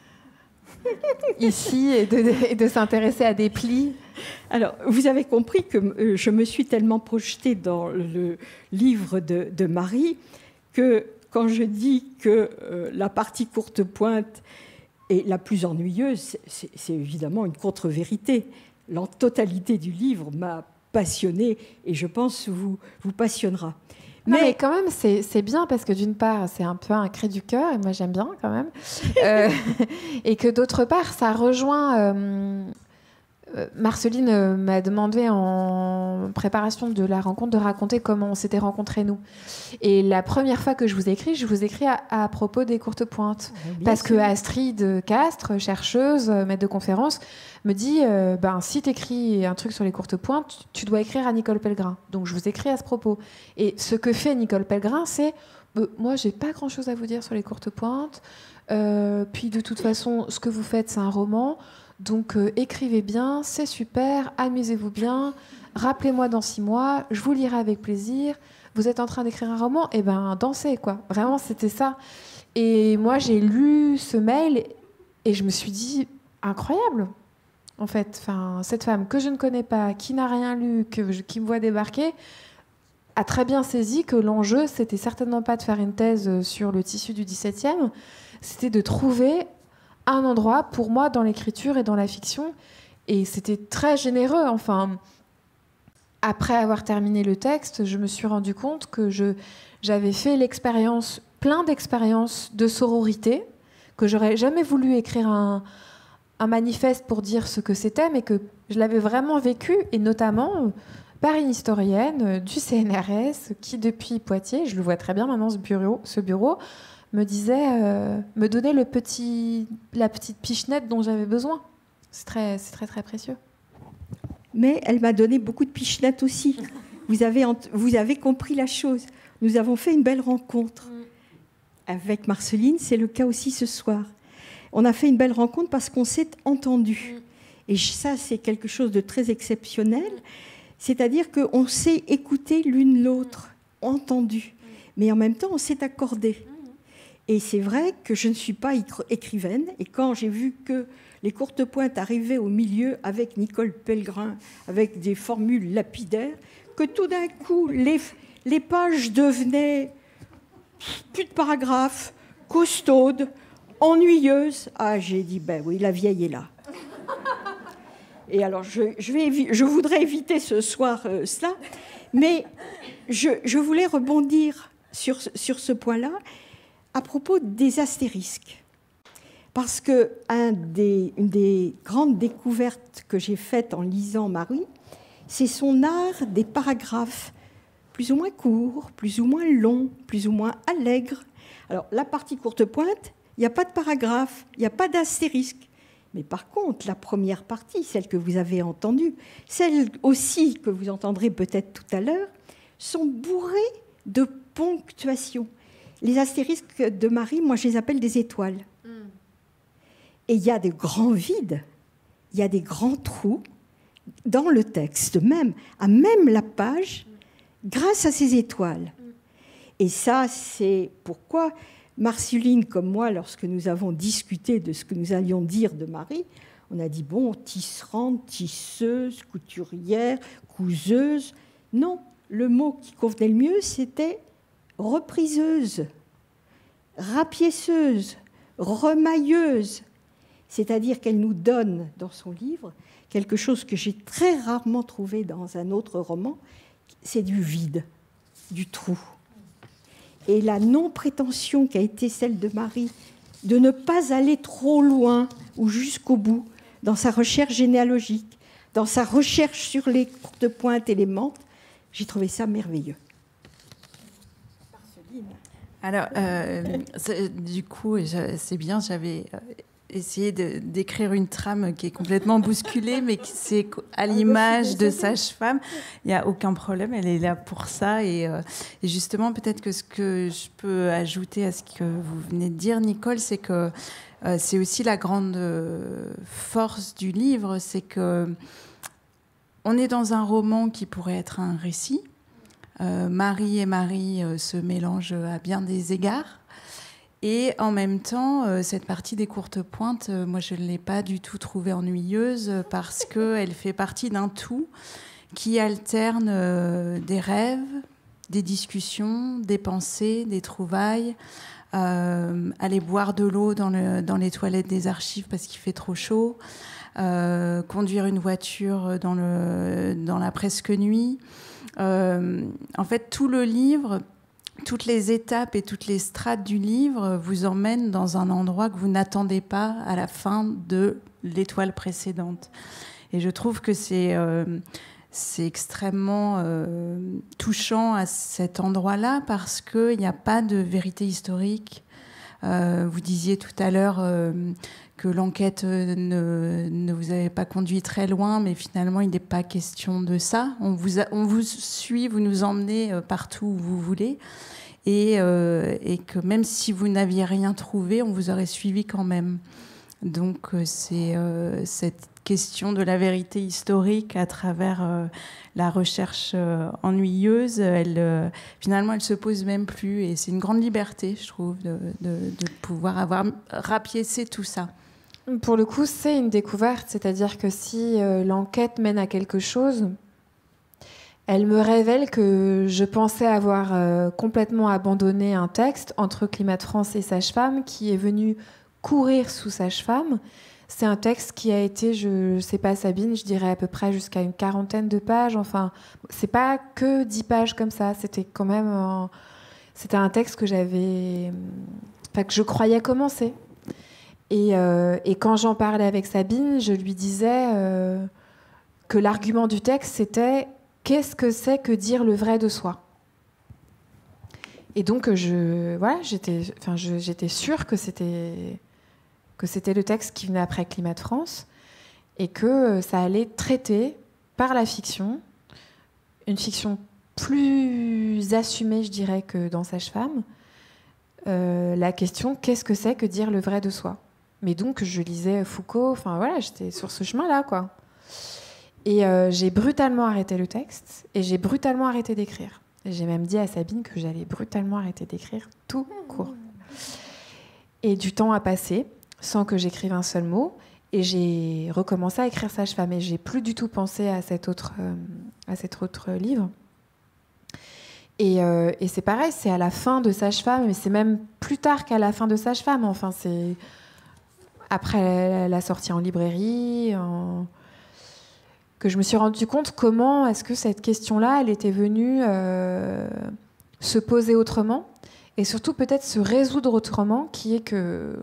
ici et de, de, de s'intéresser à des plis. Alors, vous avez compris que euh, je me suis tellement projetée dans le livre de, de Marie que quand je dis que euh, la partie courte pointe est la plus ennuyeuse, c'est, c'est évidemment une contre-vérité. La totalité du livre m'a passionnée et je pense vous, vous passionnera. Mais, non, mais quand même, c'est, c'est bien parce que d'une part, c'est un peu un cri du cœur, et moi j'aime bien quand même, euh, et que d'autre part, ça rejoint... Euh, euh, Marceline euh, m'a demandé en préparation de la rencontre de raconter comment on s'était rencontrés, nous. Et la première fois que je vous écris, je vous écris à, à propos des courtes pointes. Bien parce sûr. Que Astrid Castres, chercheuse, maître de conférence, me dit euh, ben, si tu écris un truc sur les courtes pointes, tu dois écrire à Nicole Pellegrin. Donc je vous écris à ce propos. Et ce que fait Nicole Pellegrin, c'est euh, moi, j'ai pas grand-chose à vous dire sur les courtes pointes. Euh, puis de toute façon, ce que vous faites, c'est un roman. Donc euh, écrivez bien, c'est super, amusez-vous bien, rappelez-moi dans six mois, je vous lirai avec plaisir. Vous êtes en train d'écrire un roman, et eh ben dansez, quoi. Vraiment, c'était ça. Et moi, j'ai lu ce mail et je me suis dit, incroyable, en fait. Enfin, cette femme que je ne connais pas, qui n'a rien lu, que je, qui me voit débarquer, a très bien saisi que l'enjeu, c'était certainement pas de faire une thèse sur le tissu du dix-septième, c'était de trouver un endroit pour moi dans l'écriture et dans la fiction, et c'était très généreux. Enfin, après avoir terminé le texte, je me suis rendu compte que je, j'avais fait l'expérience, plein d'expériences de sororité, que j'aurais jamais voulu écrire un, un manifeste pour dire ce que c'était, mais que je l'avais vraiment vécu, et notamment par une historienne du C N R S qui, depuis Poitiers, je le vois très bien maintenant, ce bureau, ce bureau me disait, euh, me donnait le petit, la petite pichenette dont j'avais besoin. C'est très, c'est très, très précieux. Mais elle m'a donné beaucoup de pichenettes aussi. Vous avez, vous avez compris la chose. Nous avons fait une belle rencontre. Avec Marceline, c'est le cas aussi ce soir. On a fait une belle rencontre parce qu'on s'est entendus. Et ça, c'est quelque chose de très exceptionnel. C'est-à-dire qu'on s'est écouté l'une l'autre, entendu. Mais en même temps, on s'est accordé. Et c'est vrai que je ne suis pas écrivaine. Et quand j'ai vu que les courtes pointes arrivaient au milieu avec Nicole Pellegrin, avec des formules lapidaires, que tout d'un coup, les, les pages devenaient plus de paragraphes, costaudes, ennuyeuses. Ah, j'ai dit, ben oui, la vieille est là. Et alors, je, je, vais, je voudrais éviter ce soir euh, cela, mais je, je voulais rebondir sur, sur ce point-là à propos des astérisques. Parce que un des, une des grandes découvertes que j'ai faites en lisant Marie, c'est son art des paragraphes, plus ou moins courts, plus ou moins longs, plus ou moins allègres. Alors, la partie courte pointe, il n'y a pas de paragraphe, il n'y a pas d'astérisque. Mais par contre, la première partie, celle que vous avez entendue, celle aussi que vous entendrez peut-être tout à l'heure, sont bourrées de ponctuation. Les astérisques de Marie, moi, je les appelle des étoiles. Mm. Et il y a des grands vides, il y a des grands trous dans le texte, même, à même la page, grâce à ces étoiles. Mm. Et ça, c'est pourquoi Marceline, comme moi, lorsque nous avons discuté de ce que nous allions dire de Marie, on a dit, bon, tisserande, tisseuse, couturière, couseuse. Non, le mot qui convenait le mieux, c'était repriseuse, rapiéceuse, remailleuse. C'est-à-dire qu'elle nous donne, dans son livre, quelque chose que j'ai très rarement trouvé dans un autre roman, c'est du vide, du trou. Et la non-prétention qui a été celle de Marie, de ne pas aller trop loin ou jusqu'au bout dans sa recherche généalogique, dans sa recherche sur les courtes pointes et les mantes, j'ai trouvé ça merveilleux. Alors, euh, du coup, c'est bien, j'avais essayé de, d'écrire une trame qui est complètement bousculée, mais qui c'est à l'image de Sage-Femme. Il n'y a aucun problème, elle est là pour ça. Et, euh, et justement, peut-être que ce que je peux ajouter à ce que vous venez de dire, Nicole, c'est que euh, c'est aussi la grande force du livre, c'est que on est dans un roman qui pourrait être un récit. Euh, Marie et Marie euh, se mélangent à bien des égards. Et en même temps, euh, cette partie des courtes pointes, euh, moi je ne l'ai pas du tout trouvée ennuyeuse parce qu'elle fait partie d'un tout qui alterne euh, des rêves, des discussions, des pensées, des trouvailles, euh, aller boire de l'eau dans, le, dans les toilettes des archives parce qu'il fait trop chaud, euh, conduire une voiture dans, le, dans la presque nuit. Euh, en fait, tout le livre, toutes les étapes et toutes les strates du livre vous emmènent dans un endroit que vous n'attendez pas à la fin de l'étoile précédente. Et je trouve que c'est, euh, c'est extrêmement euh, touchant à cet endroit-là parce qu'il n'y a pas de vérité historique. Euh, vous disiez tout à l'heure euh, que l'enquête ne, ne vous avait pas conduit très loin, mais finalement, il n'est pas question de ça. On vous, a, on vous suit, vous nous emmenez partout où vous voulez, et, euh, et que même si vous n'aviez rien trouvé, on vous aurait suivi quand même. Donc, c'est euh, cette question de la vérité historique à travers euh, la recherche euh, ennuyeuse, elle, euh, finalement, elle se pose même plus. Et c'est une grande liberté, je trouve, de, de, de pouvoir avoir rapiécé tout ça. Pour le coup, c'est une découverte. C'est-à-dire que si euh, l'enquête mène à quelque chose, elle me révèle que je pensais avoir euh, complètement abandonné un texte entre Climat de France et Sage-Femme qui est venu courir sous Sage-Femme. C'est un texte qui a été, je ne sais pas Sabine, je dirais à peu près jusqu'à une quarantaine de pages. Enfin, c'est pas que dix pages comme ça. C'était quand même, un, c'était un texte que j'avais, enfin que je croyais commencer. Et, euh, et quand j'en parlais avec Sabine, je lui disais euh, que l'argument du texte c'était qu'est-ce que c'est que dire le vrai de soi. et donc, je, voilà, j'étais, enfin, je, j'étais sûre que c'était, que c'était le texte qui venait après Climat de France et que ça allait traiter par la fiction, une fiction plus assumée, je dirais, que dans Sage-Femme, euh, la question qu'est-ce que c'est que dire le vrai de soi. Mais donc, je lisais Foucault, enfin voilà, j'étais sur ce chemin-là, quoi. Et euh, j'ai brutalement arrêté le texte et j'ai brutalement arrêté d'écrire. Et j'ai même dit à Sabine que j'allais brutalement arrêter d'écrire tout court. Et du temps a passé sans que j'écrive un seul mot. Et j'ai recommencé à écrire Sage-Femme. Et j'ai plus du tout pensé à cet autre, euh, à cet autre livre. Et, euh, et c'est pareil, c'est à la fin de Sage-Femme, mais c'est même plus tard qu'à la fin de Sage-Femme. Enfin, c'est après la sortie en librairie, en... que je me suis rendu compte comment est-ce que cette question-là, elle était venue euh, se poser autrement, et surtout peut-être se résoudre autrement, qui est que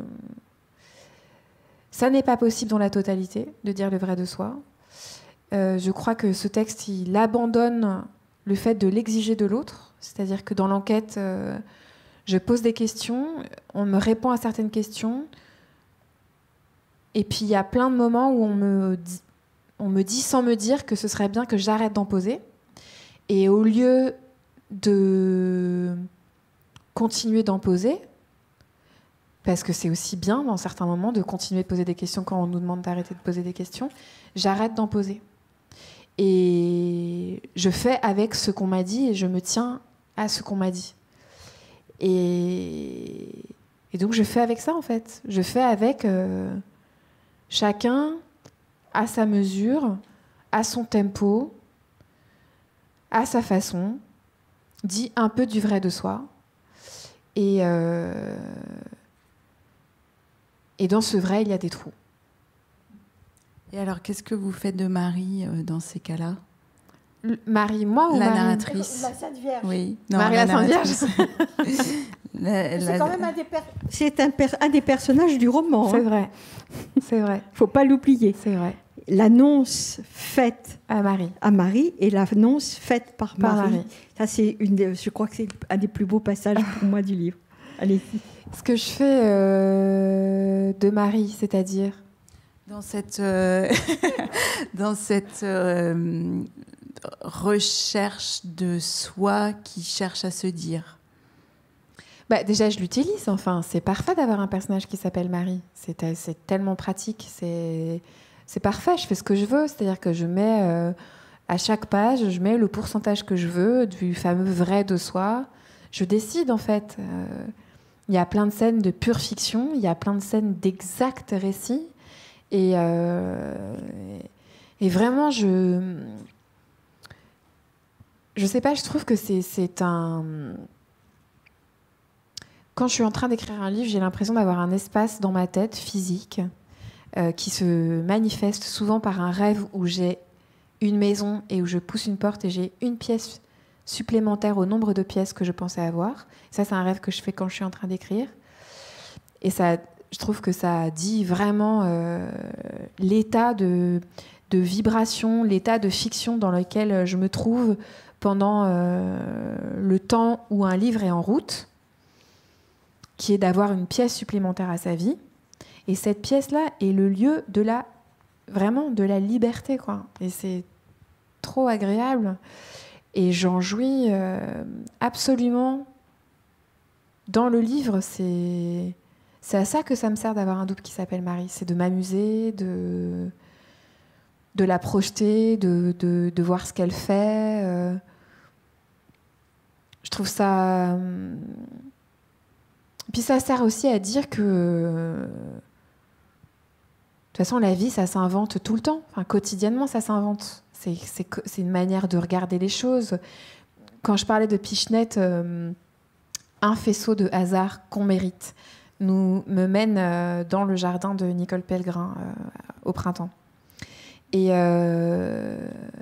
ça n'est pas possible dans la totalité de dire le vrai de soi. Euh, je crois que ce texte, il abandonne le fait de l'exiger de l'autre, c'est-à-dire que dans l'enquête, euh, je pose des questions, on me répond à certaines questions, et puis il y a plein de moments où on me dit, on me dit sans me dire que ce serait bien que j'arrête d'en poser. Et au lieu de continuer d'en poser, parce que c'est aussi bien dans certains moments de continuer de poser des questions quand on nous demande d'arrêter de poser des questions, j'arrête d'en poser. Et je fais avec ce qu'on m'a dit et je me tiens à ce qu'on m'a dit. Et, et donc je fais avec ça en fait. Je fais avec... Euh, chacun à sa mesure, à son tempo, à sa façon, dit un peu du vrai de soi. Et, euh, et dans ce vrai, il y a des trous. Et alors, qu'est-ce que vous faites de Marie euh, dans ces cas-là ? L- Marie, moi ou la Marie narratrice. La Sainte Vierge. Oui. Non, Marie la, la Sainte Vierge. la, C'est la... quand même un des, per... c'est un, per... un des personnages du roman. C'est hein. vrai. C'est vrai. Faut pas l'oublier. C'est vrai. L'annonce faite à Marie, à Marie et l'annonce faite par, par Marie. Marie. Ça, c'est une. Des... Je crois que c'est un des plus beaux passages pour moi du livre. Allez. Ce que je fais euh, de Marie, c'est-à-dire dans cette euh... dans cette euh... recherche de soi qui cherche à se dire. Bah, déjà, je l'utilise. Enfin, c'est parfait d'avoir un personnage qui s'appelle Marie. C'est, c'est tellement pratique. C'est, c'est parfait. Je fais ce que je veux. C'est-à-dire que je mets euh, à chaque page, je mets le pourcentage que je veux du fameux vrai de soi. Je décide en fait. Euh, il y a plein de scènes de pure fiction. Il y a plein de scènes d'exact récit. Et, euh, et vraiment, je, je sais pas. Je trouve que c'est, c'est un Quand je suis en train d'écrire un livre, j'ai l'impression d'avoir un espace dans ma tête physique euh, qui se manifeste souvent par un rêve où j'ai une maison et où je pousse une porte et j'ai une pièce supplémentaire au nombre de pièces que je pensais avoir. Ça, c'est un rêve que je fais quand je suis en train d'écrire. Et ça, je trouve que ça dit vraiment euh, l'état de, de vibration, l'état de fiction dans lequel je me trouve pendant euh, le temps où un livre est en route, qui est d'avoir une pièce supplémentaire à sa vie. Et cette pièce-là est le lieu de la, vraiment de la liberté, quoi. Et c'est trop agréable. Et j'en jouis euh, absolument dans le livre. C'est, c'est à ça que ça me sert d'avoir un double qui s'appelle Marie. C'est de m'amuser, de, de la projeter, de, de, de voir ce qu'elle fait. Euh, je trouve ça... Euh, Puis ça sert aussi à dire que, de toute façon, la vie, ça s'invente tout le temps. Enfin, quotidiennement, ça s'invente. C'est, c'est, c'est une manière de regarder les choses. Quand je parlais de Pichenette, euh, un faisceau de hasard qu'on mérite nous me mène euh, dans le jardin de Nicole Pellegrin euh, au printemps. Et euh,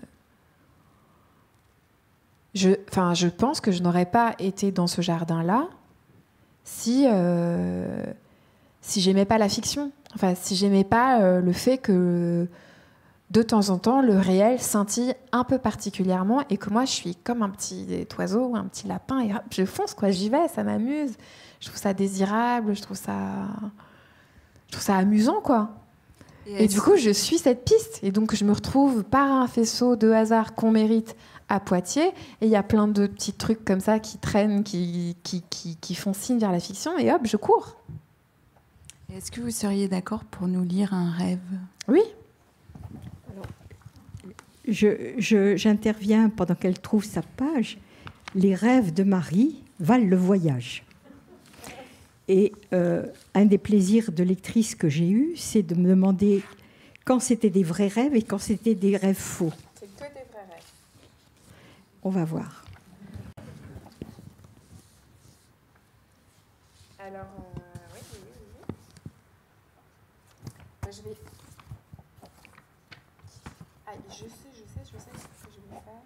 je, enfin, je pense que je n'aurais pas été dans ce jardin-là si, euh, si j'aimais pas la fiction. Enfin, si j'aimais pas euh, le fait que de temps en temps, le réel scintille un peu particulièrement et que moi, je suis comme un petit oiseau ou un petit lapin et hop, je fonce, quoi, j'y vais, ça m'amuse. Je trouve ça désirable, je trouve ça, je trouve ça amusant, quoi. Et, et du coup, je suis cette piste. Et donc, je me retrouve par un faisceau de hasard qu'on mérite à Poitiers. Et il y a plein de petits trucs comme ça qui traînent, qui, qui, qui, qui font signe vers la fiction. Et hop, je cours. Est-ce que vous seriez d'accord pour nous lire un rêve ? Oui. Je, je, j'interviens pendant qu'elle trouve sa page. Les rêves de Marie valent le voyage. Et euh, un des plaisirs de lectrice que j'ai eu, c'est de me demander quand c'était des vrais rêves et quand c'était des rêves faux. C'est que des vrais rêves. On va voir. Alors, euh, oui, oui, oui, oui. Je vais... Ah, je sais, je sais, je sais ce que je vais faire.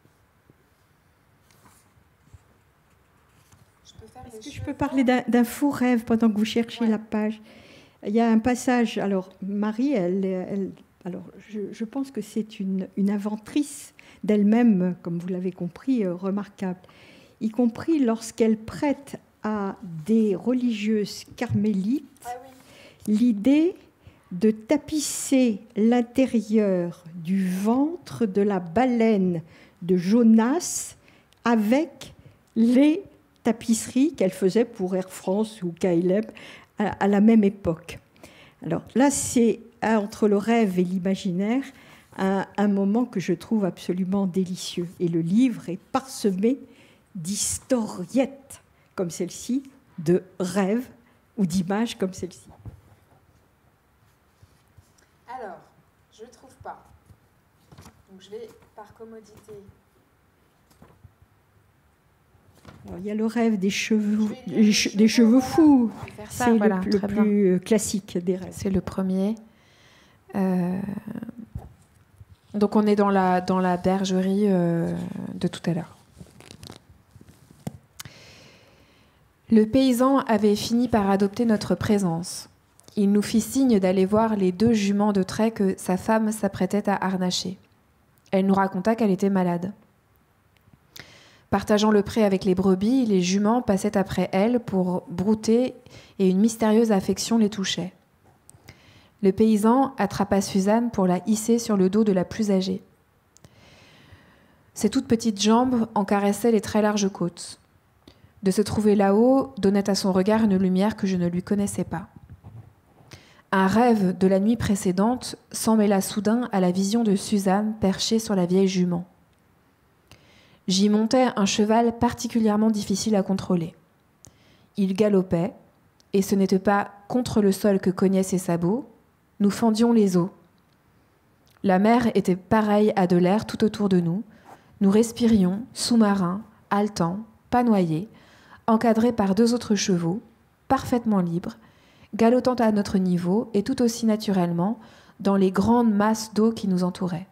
Je peux faire Est-ce que je peux parler d'un, d'un faux rêve pendant que vous cherchez ouais. la page ? Il y a un passage, alors Marie, elle, elle, alors je, je pense que c'est une, une inventrice d'elle-même, comme vous l'avez compris, euh, remarquable, y compris lorsqu'elle prête à des religieuses carmélites ah oui. l'idée de tapisser l'intérieur du ventre de la baleine de Jonas avec les tapisseries qu'elle faisait pour Air France ou K L M à, à la même époque. Alors là, c'est entre le rêve et l'imaginaire un, un moment que je trouve absolument délicieux. Et le livre est parsemé d'historiettes comme celle-ci, de rêves ou d'images comme celle-ci. Alors, je ne trouve pas. Donc, je vais, par commodité... Alors, il y a le rêve des cheveux, des, che- des cheveux fous. Ça, c'est voilà, le, le plus bien. classique des rêves. C'est le premier. Euh... Donc, on est dans la, dans la bergerie euh, de tout à l'heure. Le paysan avait fini par adopter notre présence. Il nous fit signe d'aller voir les deux juments de trait que sa femme s'apprêtait à harnacher. Elle nous raconta qu'elle était malade. Partageant le pré avec les brebis, les juments passaient après elle pour brouter et une mystérieuse affection les touchait. Le paysan attrapa Suzanne pour la hisser sur le dos de la plus âgée. Ses toutes petites jambes en caressaient les très larges côtes. De se trouver là-haut donnait à son regard une lumière que je ne lui connaissais pas. Un rêve de la nuit précédente s'en mêla soudain à la vision de Suzanne perchée sur la vieille jument. J'y montais un cheval particulièrement difficile à contrôler. Il galopait, et ce n'était pas contre le sol que cognaient ses sabots, nous fendions les eaux. La mer était pareille à de l'air tout autour de nous, nous respirions, sous-marins, haletants, pas noyés, encadrés par deux autres chevaux, parfaitement libres, galotant à notre niveau et tout aussi naturellement dans les grandes masses d'eau qui nous entouraient.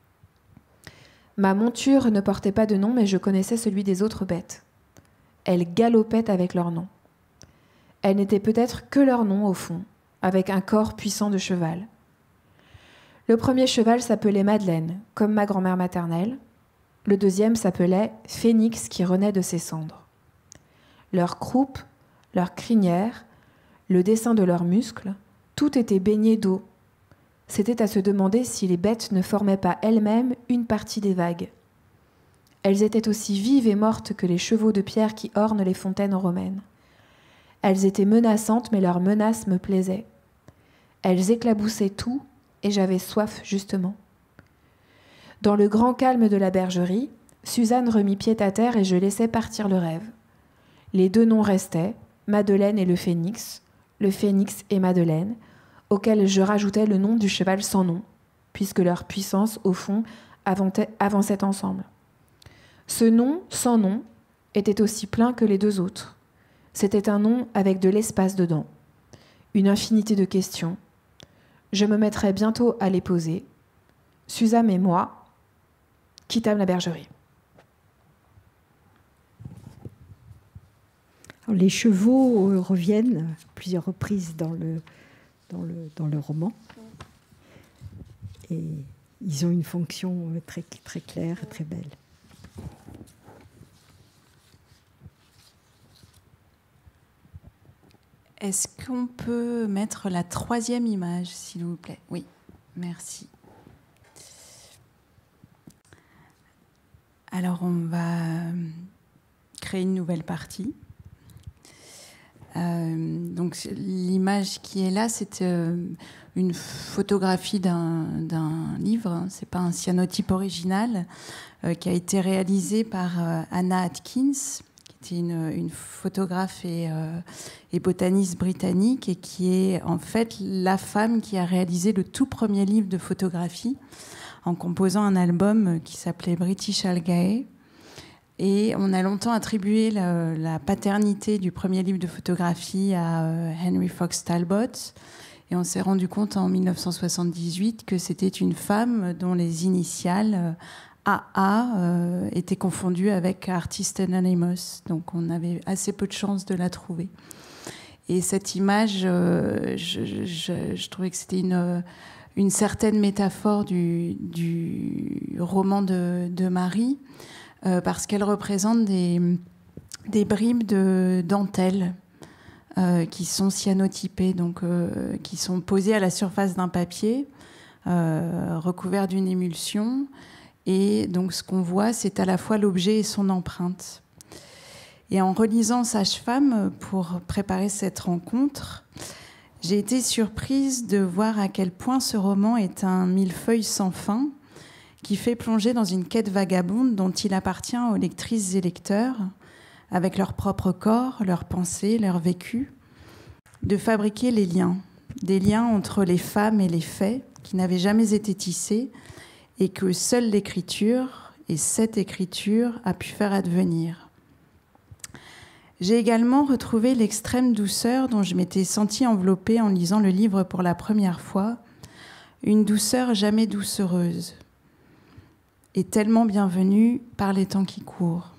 Ma monture ne portait pas de nom, mais je connaissais celui des autres bêtes. Elles galopaient avec leur nom. Elles n'étaient peut-être que leur nom, au fond, avec un corps puissant de cheval. Le premier cheval s'appelait Madeleine, comme ma grand-mère maternelle. Le deuxième s'appelait Phénix, qui renaît de ses cendres. Leurs croupes, leurs crinières, le dessin de leurs muscles, tout était baigné d'eau. C'était à se demander si les bêtes ne formaient pas elles-mêmes une partie des vagues. Elles étaient aussi vives et mortes que les chevaux de pierre qui ornent les fontaines romaines. Elles étaient menaçantes, mais leurs menaces me plaisaient. Elles éclaboussaient tout, et j'avais soif, justement. Dans le grand calme de la bergerie, Suzanne remit pied à terre et je laissai partir le rêve. Les deux noms restaient, Madeleine et le Phénix, le Phénix et Madeleine, auxquels je rajoutais le nom du cheval sans nom, puisque leur puissance, au fond, avançait ensemble. Ce nom sans nom était aussi plein que les deux autres. C'était un nom avec de l'espace dedans, une infinité de questions. Je me mettrais bientôt à les poser. Suzanne et moi quittâmes la bergerie. Alors, les chevaux euh, reviennent à plusieurs reprises dans le, dans le, dans le roman. Et ils ont une fonction très, très claire et très belle. Est-ce qu'on peut mettre la troisième image, s'il vous plaît? Oui, merci. Alors, on va créer une nouvelle partie. Euh, donc, l'image qui est là, c'est euh, une photographie d'un, d'un livre. Hein, c'est pas un cyanotype original euh, qui a été réalisé par euh, Anna Atkins, qui était une, une photographe et, euh, et botaniste britannique et qui est en fait la femme qui a réalisé le tout premier livre de photographie en composant un album qui s'appelait British Algae. Et on a longtemps attribué la, la paternité du premier livre de photographie à euh, Henry Fox Talbot. Et on s'est rendu compte en mille neuf cent soixante-dix-huit que c'était une femme dont les initiales euh, A A euh, étaient confondues avec Artist Anonymous. Donc on avait assez peu de chance de la trouver. Et cette image, euh, je, je, je trouvais que c'était une, une certaine métaphore du, du roman de, de Marie. Euh, parce qu'elle représente des, des bribes de dentelle euh, qui sont cyanotypées, donc euh, qui sont posées à la surface d'un papier euh, recouvert d'une émulsion. Et donc ce qu'on voit, c'est à la fois l'objet et son empreinte. Et en relisant Sage-Femme pour préparer cette rencontre, j'ai été surprise de voir à quel point ce roman est un millefeuille sans fin, qui fait plonger dans une quête vagabonde dont il appartient aux lectrices et lecteurs, avec leur propre corps, leurs pensées, leur vécu, de fabriquer les liens, des liens entre les femmes et les faits qui n'avaient jamais été tissés et que seule l'écriture, et cette écriture, a pu faire advenir. J'ai également retrouvé l'extrême douceur dont je m'étais sentie enveloppée en lisant le livre pour la première fois, une douceur jamais doucereuse, et tellement bienvenue par les temps qui courent.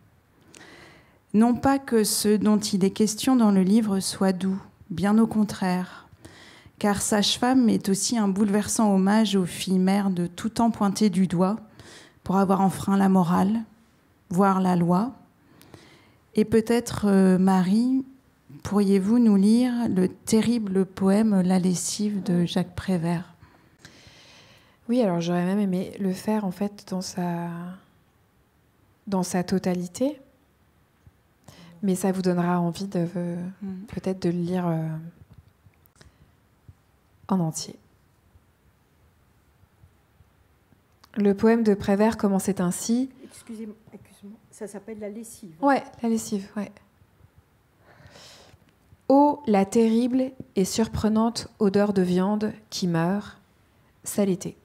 Non pas que ce dont il est question dans le livre soit doux, bien au contraire, car Sage-Femme est aussi un bouleversant hommage aux filles mères de tout temps pointées du doigt pour avoir enfreint la morale, voire la loi. Et peut-être, euh, Marie, pourriez-vous nous lire le terrible poème La lessive de Jacques Prévert ? Oui, alors j'aurais même aimé le faire en fait dans sa, dans sa totalité, mais ça vous donnera envie de euh, mm. peut-être de le lire euh, en entier. Le poème de Prévert commençait ainsi. Excusez-moi, excusez-moi, ça s'appelle La lessive. Ouais, La lessive, ouais. Ô la terrible et surprenante odeur de viande qui meurt, c'est l'été.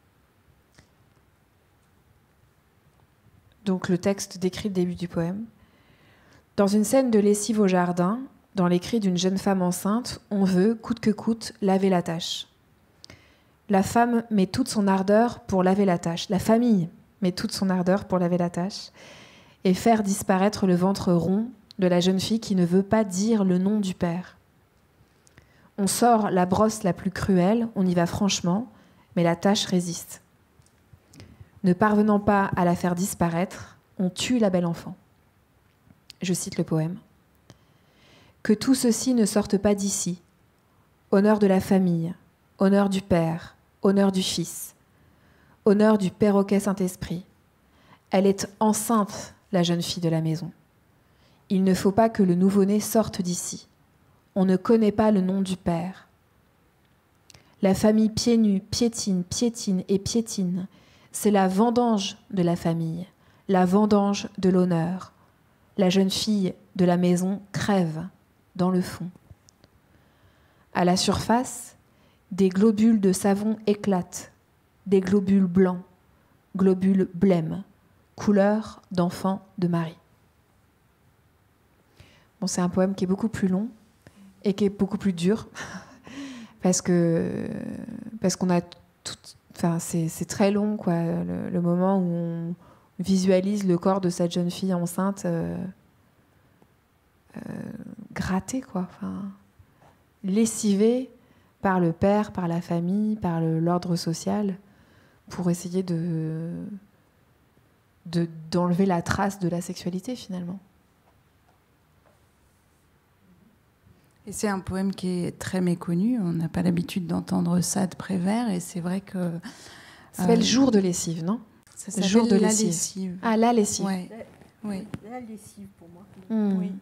Donc le texte décrit le début du poème. Dans une scène de lessive au jardin, dans les cris d'une jeune femme enceinte, on veut, coûte que coûte, laver la tâche. La femme met toute son ardeur pour laver la tâche. La famille met toute son ardeur pour laver la tâche et faire disparaître le ventre rond de la jeune fille qui ne veut pas dire le nom du père. On sort la brosse la plus cruelle, on y va franchement, mais la tâche résiste. Ne parvenant pas à la faire disparaître, on tue la belle enfant. Je cite le poème. Que tout ceci ne sorte pas d'ici. Honneur de la famille, honneur du père, honneur du fils, honneur du perroquet Saint-Esprit. Elle est enceinte, la jeune fille de la maison. Il ne faut pas que le nouveau-né sorte d'ici. On ne connaît pas le nom du père. La famille pieds nus piétine, piétine et piétine. C'est la vendange de la famille, la vendange de l'honneur. La jeune fille de la maison crève dans le fond. À la surface, des globules de savon éclatent, des globules blancs, globules blêmes, couleur d'enfant de Marie. Bon, c'est un poème qui est beaucoup plus long et qui est beaucoup plus dur parce que parce qu'on a tout. Enfin, c'est, c'est très long, quoi, le, le moment où on visualise le corps de cette jeune fille enceinte euh, euh, gratté, quoi. Enfin, lessivé par le père, par la famille, par le, l'ordre social, pour essayer de, de, d'enlever la trace de la sexualité, finalement. Et c'est un poème qui est très méconnu. On n'a pas l'habitude d'entendre ça de Prévert. Et c'est vrai que... Ça s'appelle euh, Jour de lessive, non? Ça s'appelle Jour de la lessive. lessive. Ah, la lessive. Ouais. Oui. La lessive, pour moi. Mmh. Oui.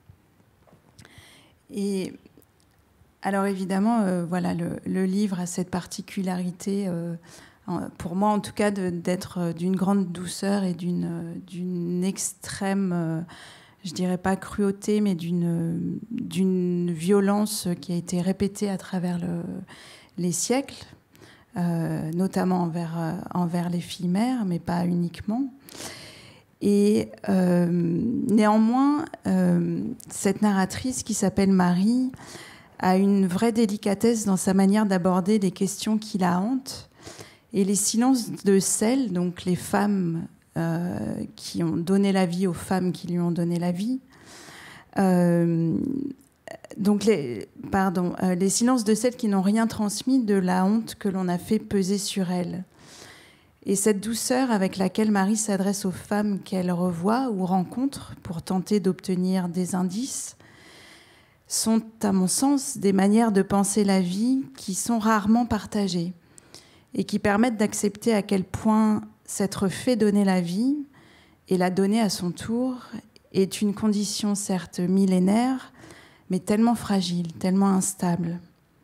Et alors, évidemment, euh, voilà, le, le livre a cette particularité, euh, pour moi en tout cas, de, d'être d'une grande douceur et d'une, d'une extrême... Euh, je dirais pas cruauté, mais d'une, d'une violence qui a été répétée à travers le, les siècles, euh, notamment envers, euh, envers les filles mères, mais pas uniquement. Et euh, néanmoins, euh, cette narratrice qui s'appelle Marie a une vraie délicatesse dans sa manière d'aborder les questions qui la hantent. Et les silences de celles, donc les femmes Euh, qui ont donné la vie aux femmes qui lui ont donné la vie. Euh, donc les, pardon, euh, les silences de celles qui n'ont rien transmis de la honte que l'on a fait peser sur elles. Et cette douceur avec laquelle Marie s'adresse aux femmes qu'elle revoit ou rencontre pour tenter d'obtenir des indices sont, à mon sens, des manières de penser la vie qui sont rarement partagées et qui permettent d'accepter à quel point s'être fait donner la vie et la donner à son tour est une condition certes millénaire, mais tellement fragile, tellement instable.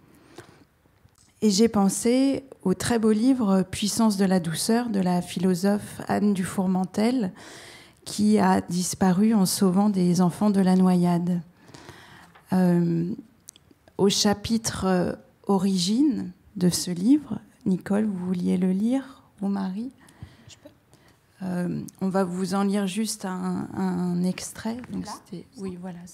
Et j'ai pensé au très beau livre « Puissance de la douceur » de la philosophe Anne Dufourmentel, qui a disparu en sauvant des enfants de la noyade. Euh, au chapitre « Origine » de ce livre, Nicole, vous vouliez le lire, ou Marie ? Euh, on va vous en lire juste un, un extrait. Donc c'était... Oui, voilà ça.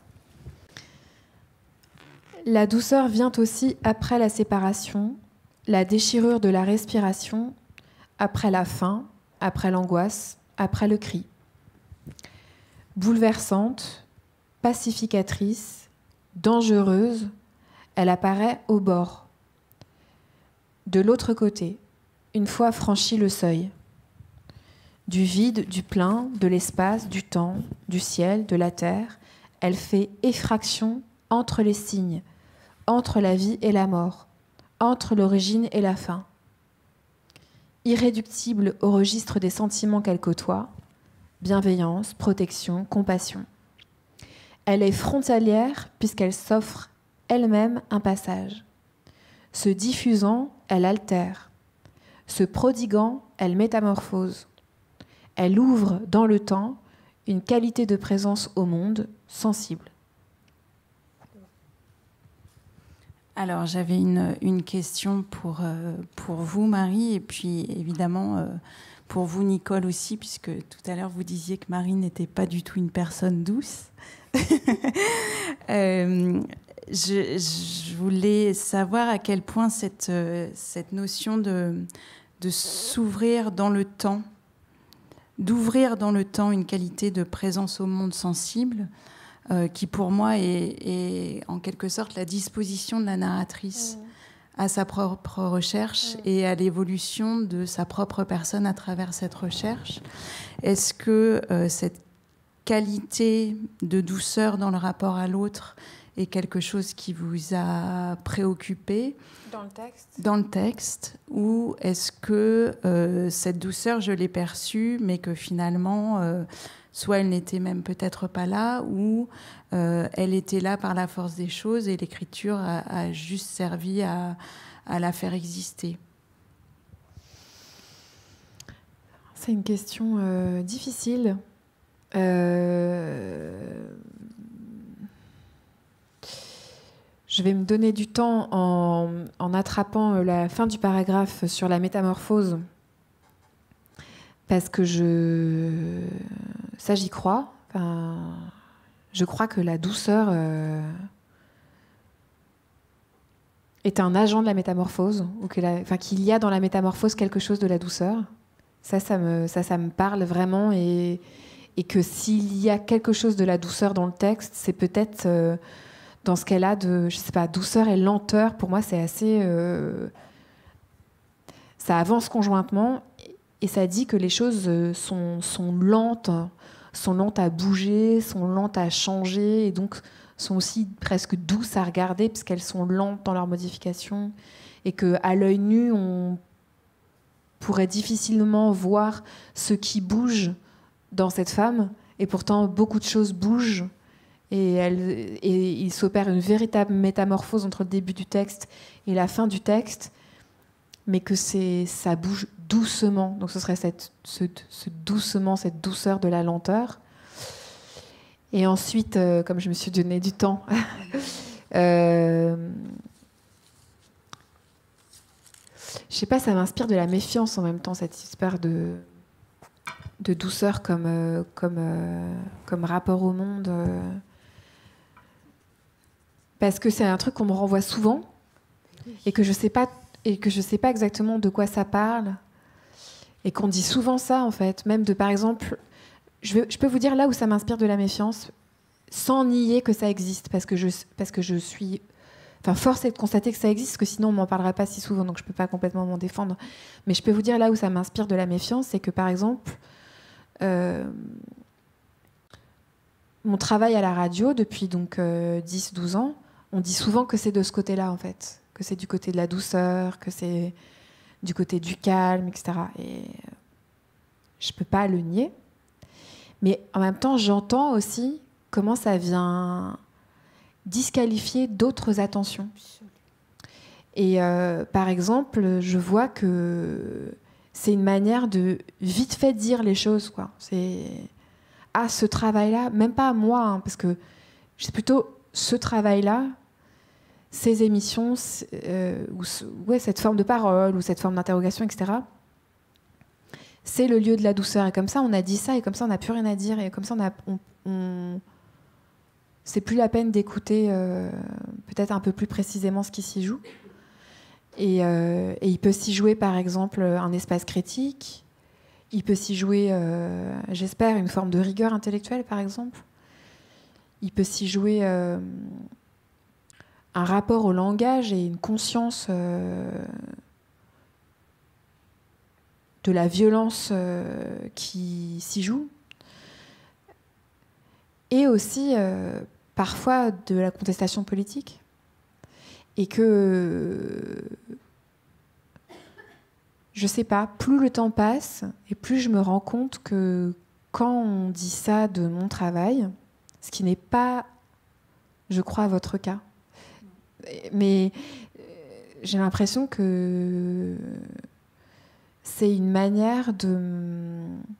La douceur vient aussi après la séparation, la déchirure de la respiration, après la faim, après l'angoisse, après le cri. Bouleversante, pacificatrice, dangereuse, elle apparaît au bord. De l'autre côté, une fois franchi le seuil. Du vide, du plein, de l'espace, du temps, du ciel, de la terre, elle fait effraction entre les signes, entre la vie et la mort, entre l'origine et la fin. Irréductible au registre des sentiments qu'elle côtoie, bienveillance, protection, compassion. Elle est frontalière puisqu'elle s'offre elle-même un passage. Se diffusant, elle altère. Se prodiguant, elle métamorphose. Elle ouvre dans le temps une qualité de présence au monde sensible. Alors, j'avais une, une question pour, euh, pour vous, Marie, et puis évidemment euh, pour vous, Nicole, aussi, puisque tout à l'heure, vous disiez que Marie n'était pas du tout une personne douce. euh, je, je voulais savoir à quel point cette, cette notion de, de s'ouvrir dans le temps, d'ouvrir dans le temps une qualité de présence au monde sensible, euh, qui pour moi est, est en quelque sorte la disposition de la narratrice mmh. à sa propre recherche mmh. et à l'évolution de sa propre personne à travers cette recherche. Est-ce que euh, cette qualité de douceur dans le rapport à l'autre est quelque chose qui vous a préoccupé dans le texte, dans le texte ou est-ce que euh, cette douceur, je l'ai perçue, mais que finalement, euh, soit elle n'était même peut-être pas là, ou euh, elle était là par la force des choses et l'écriture a, a juste servi à, à la faire exister? C'est une question euh, difficile. Euh... Je vais me donner du temps en, en attrapant la fin du paragraphe sur la métamorphose, parce que je, ça j'y crois. Enfin, je crois que la douceur euh, est un agent de la métamorphose, ou que la, enfin, qu'il y a dans la métamorphose quelque chose de la douceur. Ça, ça me, ça, ça me parle vraiment, et, et que s'il y a quelque chose de la douceur dans le texte, c'est peut-être euh, dans ce qu'elle a de, je sais pas, douceur et lenteur. Pour moi, c'est assez, euh, ça avance conjointement et ça dit que les choses sont, sont lentes, sont lentes à bouger, sont lentes à changer et donc sont aussi presque douces à regarder parce qu'elles sont lentes dans leur modification et qu'à l'œil nu, on pourrait difficilement voir ce qui bouge dans cette femme et pourtant beaucoup de choses bougent et, elle, et il s'opère une véritable métamorphose entre le début du texte et la fin du texte, mais que c'est, ça bouge doucement. Donc ce serait cette, ce, ce doucement, cette douceur de la lenteur. Et ensuite, euh, comme je me suis donné du temps, euh, je sais pas, ça m'inspire de la méfiance en même temps, cette histoire de, de douceur comme, euh, comme, euh, comme rapport au monde. Euh, parce que c'est un truc qu'on me renvoie souvent et que je sais pas, et que je sais pas exactement de quoi ça parle. Et qu'on dit souvent ça, en fait. Même de, par exemple, je, veux, je peux vous dire là où ça m'inspire de la méfiance, sans nier que ça existe, parce que je, parce que je suis... Enfin, force est de constater que ça existe, parce que sinon, on m'en parlerait pas si souvent, donc je peux pas complètement m'en défendre. Mais je peux vous dire là où ça m'inspire de la méfiance, c'est que, par exemple, euh, mon travail à la radio, depuis donc euh, dix douze ans, on dit souvent que c'est de ce côté-là, en fait. Que c'est du côté de la douceur, que c'est du côté du calme, et cetera. Et je ne peux pas le nier. Mais en même temps, j'entends aussi comment ça vient disqualifier d'autres attentions. Et euh, par exemple, je vois que c'est une manière de vite fait dire les choses, quoi. C'est ah, ce travail-là, même pas à moi, hein, parce que c'est plutôt ce travail-là, ces émissions, euh, ou ouais, cette forme de parole ou cette forme d'interrogation, et cetera. C'est le lieu de la douceur. Et comme ça, on a dit ça, et comme ça, on n'a plus rien à dire, et comme ça, on a, on, on... c'est plus la peine d'écouter euh, peut-être un peu plus précisément ce qui s'y joue. Et, euh, et il peut s'y jouer, par exemple, un espace critique. Il peut s'y jouer, euh, j'espère, une forme de rigueur intellectuelle, par exemple. Il peut s'y jouer euh, un rapport au langage et une conscience euh, de la violence euh, qui s'y joue. Et aussi, euh, parfois, de la contestation politique. Et que, je sais pas, plus le temps passe, et plus je me rends compte que quand on dit ça de mon travail, ce qui n'est pas, je crois, votre cas, mais j'ai l'impression que c'est une manière de,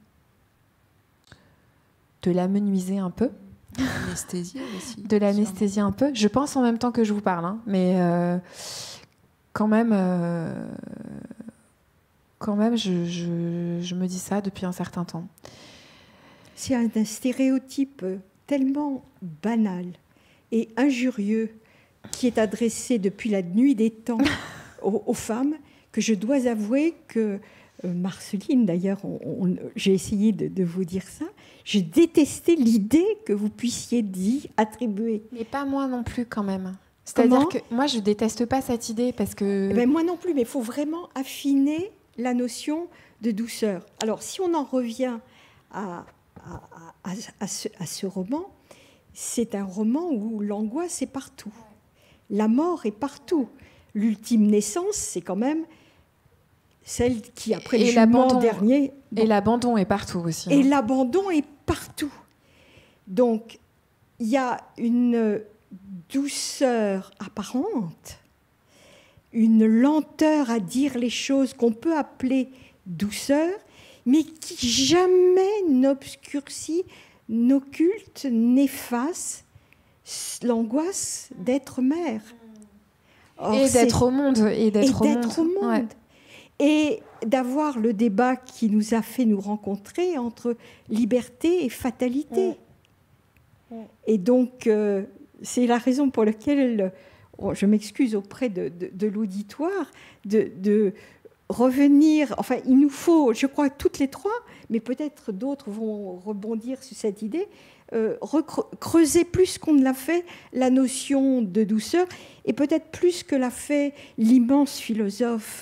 de l'amenuiser un peu. L'anesthésie aussi. De l'anesthésie un peu. Je pense en même temps que je vous parle, hein, mais euh, quand même, euh, quand même je, je, je me dis ça depuis un certain temps. C'est un, un stéréotype tellement banal et injurieux qui est adressé depuis la nuit des temps aux, aux femmes que je dois avouer que euh, Marceline, d'ailleurs, on, on, j'ai essayé de, de vous dire ça. J'ai détesté l'idée que vous puissiez dire, attribuer. Mais pas moi non plus, quand même. C'est-à-dire que moi, je déteste pas cette idée parce que... Eh ben, moi non plus, mais il faut vraiment affiner la notion de douceur. Alors, si on en revient à, à, à, à, ce, à ce roman, c'est un roman où l'angoisse est partout. La mort est partout. L'ultime naissance, c'est quand même celle qui, après le jugement dernier... Bon. Et l'abandon est partout aussi. Et hein. L'abandon est partout. Donc, il y a une douceur apparente, une lenteur à dire les choses qu'on peut appeler douceur, mais qui jamais n'obscurcit, n'occulte, n'efface l'angoisse d'être mère. Or, et d'être au monde. Et d'être, et au, d'être monde. au monde. Ouais. Et d'avoir le débat qui nous a fait nous rencontrer entre liberté et fatalité. Mmh. Mmh. Et donc, euh, c'est la raison pour laquelle oh, je m'excuse auprès de, de, de l'auditoire de, de revenir. Enfin, il nous faut, je crois, toutes les trois, mais peut-être d'autres vont rebondir sur cette idée, euh, creuser plus qu'on ne l'a fait la notion de douceur, et peut-être plus que l'a fait l'immense philosophe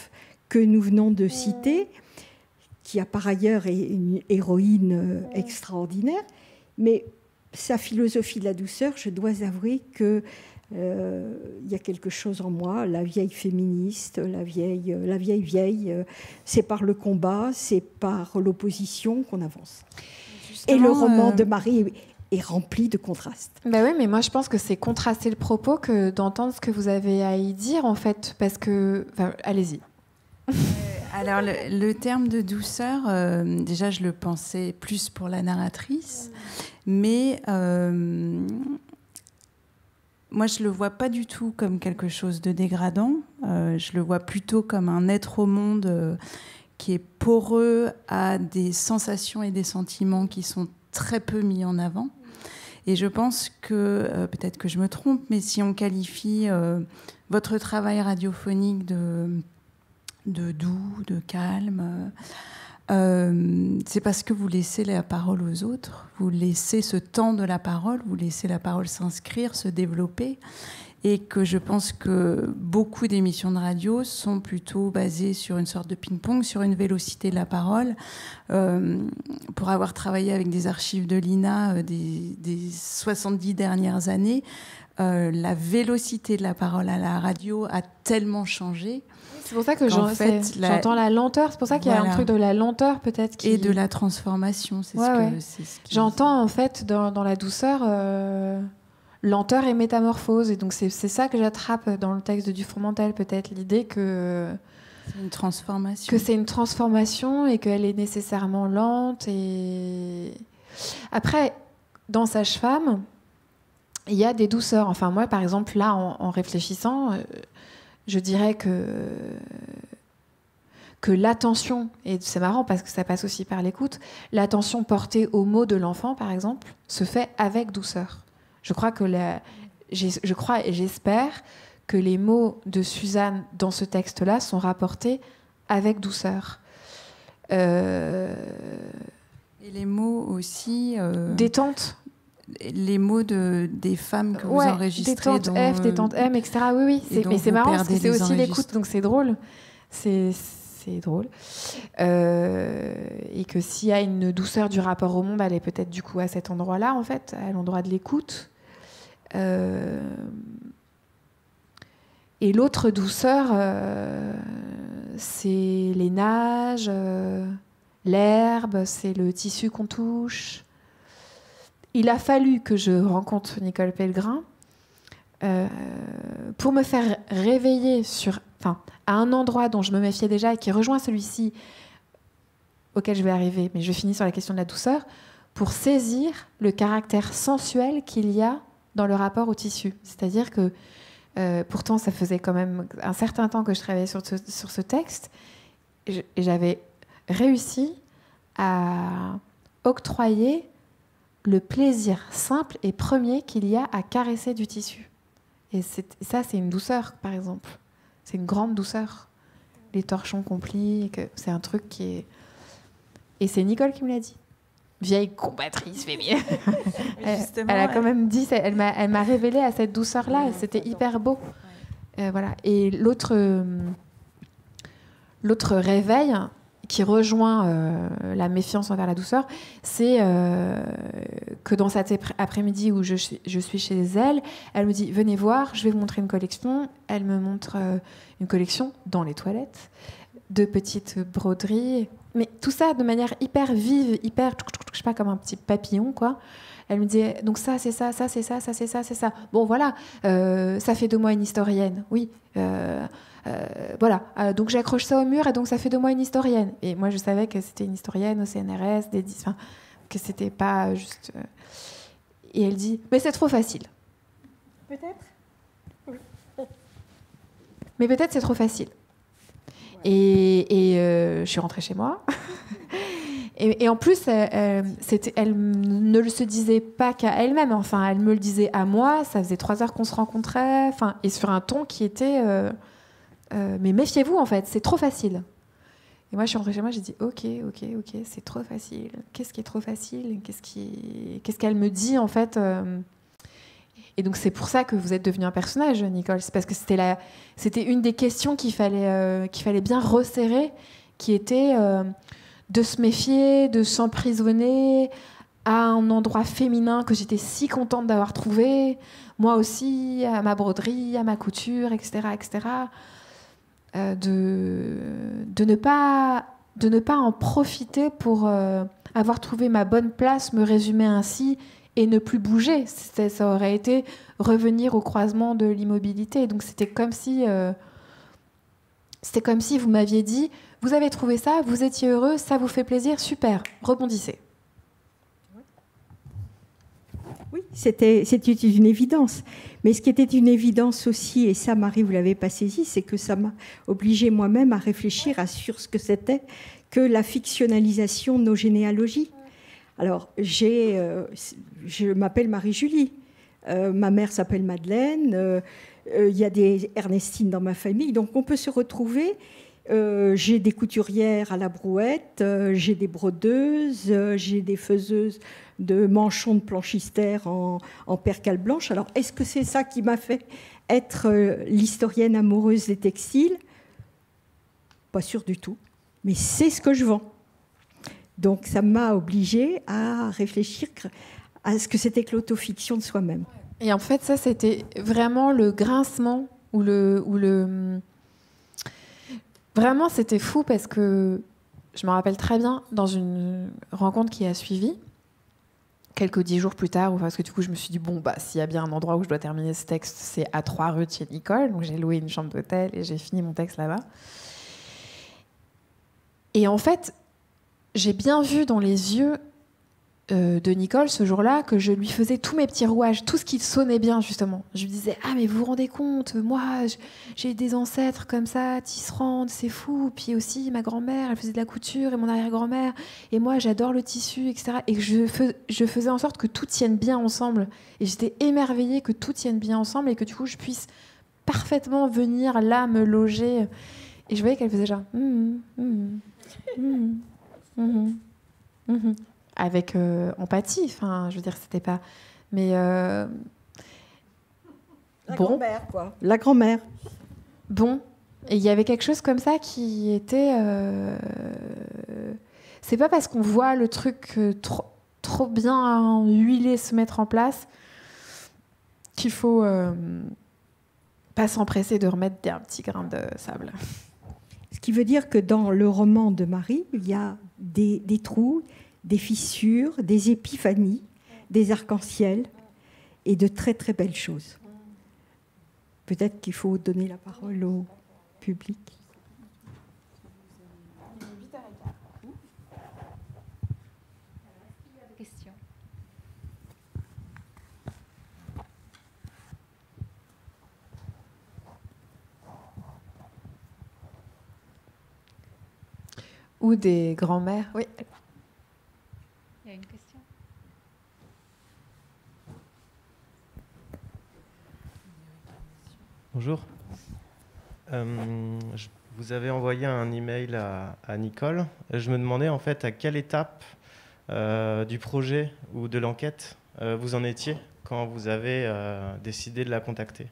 que nous venons de citer, qui a par ailleurs est une héroïne extraordinaire, mais sa philosophie de la douceur, je dois avouer que euh, y a quelque chose en moi, la vieille féministe, la vieille, la vieille vieille, euh, c'est par le combat, c'est par l'opposition qu'on avance. Justement, et le roman euh... de Marie est, est rempli de contrastes. Ben oui, mais moi je pense que c'est contraster le propos que d'entendre ce que vous avez à y dire en fait, parce que, enfin, allez-y. Euh, alors le, le terme de douceur, euh, déjà je le pensais plus pour la narratrice, mais euh, moi je le vois pas du tout comme quelque chose de dégradant. Euh, je le vois plutôt comme un être au monde euh, qui est poreux à des sensations et des sentiments qui sont très peu mis en avant. Et je pense que, euh, peut-être que je me trompe, mais si on qualifie euh, votre travail radiophonique de de doux, de calme, euh, c'est parce que vous laissez la parole aux autres, vous laissez ce temps de la parole, vous laissez la parole s'inscrire, se développer, et que je pense que beaucoup d'émissions de radio sont plutôt basées sur une sorte de ping-pong, sur une vélocité de la parole. Euh, pour avoir travaillé avec des archives de l'I N A euh, des, des soixante-dix dernières années, euh, la vélocité de la parole à la radio a tellement changé. C'est pour ça que j'en, fait, la... j'entends la lenteur. C'est pour ça qu'il voilà. y a un truc de la lenteur peut-être. Qui... Et de la transformation. C'est ouais, ce que, ouais. c'est ce qui... J'entends en fait dans, dans la douceur euh, lenteur et métamorphose. Et donc c'est, c'est ça que j'attrape dans le texte de Dufourmentel, peut-être l'idée que c'est une transformation. Que c'est une transformation et qu'elle est nécessairement lente. Et après, dans Sage-Femme, il y a des douceurs. Enfin moi, par exemple, là, en, en réfléchissant. Euh, Je dirais que, que l'attention, et c'est marrant parce que ça passe aussi par l'écoute, l'attention portée aux mots de l'enfant, par exemple, se fait avec douceur. Je crois, que la, je crois et j'espère que les mots de Suzanne dans ce texte-là sont rapportés avec douceur. Euh... Et les mots aussi... Euh... Détente. Les mots de, des femmes que ouais, vous enregistrez. Détente dont, F, détente M, et cetera. Oui, oui. C'est, mais c'est marrant parce que c'est aussi l'écoute, donc c'est drôle. C'est, c'est drôle. Euh, et que s'il y a une douceur du rapport au monde, elle est peut-être du coup à cet endroit-là, en fait, à l'endroit de l'écoute. Euh, et l'autre douceur, euh, c'est les nages, euh, l'herbe, c'est le tissu qu'on touche. Il a fallu que je rencontre Nicole Pellegrin euh, pour me faire réveiller sur, enfin, à un endroit dont je me méfiais déjà et qui rejoint celui-ci auquel je vais arriver, mais je finis sur la question de la douceur, pour saisir le caractère sensuel qu'il y a dans le rapport au tissu. C'est-à-dire que, euh, pourtant, ça faisait quand même un certain temps que je travaillais sur ce, sur ce texte, et j'avais réussi à octroyer le plaisir simple et premier qu'il y a à caresser du tissu. Et c'est, ça, c'est une douceur, par exemple. C'est une grande douceur. Les torchons qu'on plie, que c'est un truc qui est... Et c'est Nicole qui me l'a dit. Vieille combatrice féminine. elle, elle a quand même dit, elle m'a, elle m'a révélé à cette douceur-là. Ouais, c'était hyper beau. Ouais. Euh, voilà. Et l'autre, l'autre réveil... qui rejoint euh, la méfiance envers la douceur, c'est euh, que dans cet après-midi où je, je suis chez elle, elle me dit « Venez voir, je vais vous montrer une collection ». Elle me montre euh, une collection dans les toilettes, de petites broderies, mais tout ça de manière hyper vive, hyper, je sais pas, comme un petit papillon, quoi. Elle me dit « Donc ça, c'est ça, ça, c'est ça, ça, c'est ça, c'est ça. » Bon, voilà, euh, ça fait de moi une historienne, oui. Euh, Euh, voilà, euh, donc j'accroche ça au mur et donc ça fait de moi une historienne. Et moi je savais que c'était une historienne au C N R S, des, enfin, que c'était pas juste. Euh... Et elle dit, mais c'est trop facile. Peut-être. Oui. Mais peut-être c'est trop facile. Ouais. Et, et euh, je suis rentrée chez moi. et, et en plus, euh, c'était, elle ne se disait pas qu'à elle-même. Enfin, elle me le disait à moi. Ça faisait trois heures qu'on se rencontrait. Enfin, et sur un ton qui était. Euh, Euh, mais méfiez-vous, en fait, c'est trop facile. Et moi, je suis rentrée chez moi, j'ai dit, ok, ok, ok, c'est trop facile. Qu'est-ce qui est trop facile ? Qu'est-ce qui... Qu'est-ce qu'elle me dit, en fait ? euh... Et donc c'est pour ça que vous êtes devenue un personnage, Nicole. C'est parce que c'était la, c'était une des questions qu'il fallait, euh, qu'il fallait bien resserrer, qui était euh, de se méfier, de s'emprisonner à un endroit féminin que j'étais si contente d'avoir trouvé, moi aussi, à ma broderie, à ma couture, et cetera, et cetera. Euh, de, de, ne pas, de ne pas en profiter pour euh, avoir trouvé ma bonne place, me résumer ainsi et ne plus bouger. C'était, ça aurait été revenir au croisement de l'immobilité. Donc c'était comme si, euh, c'était comme si vous m'aviez dit, vous avez trouvé ça, vous étiez heureux, ça vous fait plaisir, super, rebondissez. Oui, c'était, c'était une évidence. Mais ce qui était une évidence aussi, et ça, Marie, vous ne l'avez pas saisi, c'est que ça m'a obligée moi-même à réfléchir à, sur ce que c'était que la fictionnalisation de nos généalogies. Alors, j'ai, euh, je m'appelle Marie-Julie. Euh, ma mère s'appelle Madeleine. Il euh, euh, y a des Ernestines dans ma famille. Donc, on peut se retrouver. Euh, j'ai des couturières à la brouette, euh, j'ai des brodeuses, euh, j'ai des faiseuses de manchons de planchistère en, en percale blanche. Alors, est-ce que c'est ça qui m'a fait être euh, l'historienne amoureuse des textiles ? Pas sûr du tout. Mais c'est ce que je vends. Donc, ça m'a obligée à réfléchir à ce que c'était que l'autofiction de soi-même. Et en fait, ça, c'était vraiment le grincement ou le... Ou le... Vraiment, c'était fou parce que je me rappelle très bien, dans une rencontre qui a suivi, quelques dix jours plus tard, parce que du coup, je me suis dit, bon, bah, s'il y a bien un endroit où je dois terminer ce texte, c'est à trois rue de chez Nicole. Donc, j'ai loué une chambre d'hôtel et j'ai fini mon texte là-bas. Et en fait, j'ai bien vu dans les yeux euh, de Nicole ce jour-là que je lui faisais tous mes petits rouages, tout ce qui sonnait bien, justement. Je lui disais, ah, mais vous vous rendez compte, moi, j'ai des ancêtres comme ça, tisserandes, c'est fou. Puis aussi, ma grand-mère, elle faisait de la couture, et mon arrière-grand-mère, et moi, j'adore le tissu, et cetera. Et que je, fais, je faisais en sorte que tout tienne bien ensemble. Et j'étais émerveillée que tout tienne bien ensemble et que du coup, je puisse parfaitement venir là me loger. Et je voyais qu'elle faisait genre... Mmh, mmh, mmh, mmh, mmh. Avec euh, empathie, enfin, je veux dire, c'était pas... Mais... Euh... La bon. grand-mère, quoi. La grand-mère. Bon. Et il y avait quelque chose comme ça qui était... Euh... C'est pas parce qu'on voit le truc euh, trop, trop bien huilé se mettre en place qu'il faut euh, pas s'empresser de remettre un petit grain de sable. Ce qui veut dire que dans le roman de Marie, il y a des, des trous, des fissures, des épiphanies, des arcs-en-ciel et de très très belles choses. Peut-être qu'il faut donner la parole au public. Question. Ou des grands-mères. Oui. Il y a une question. Bonjour. Euh, je, vous avez envoyé un email à, à Nicole. Je me demandais en fait à quelle étape euh, du projet ou de l'enquête euh, vous en étiez quand vous avez euh, décidé de la contacter.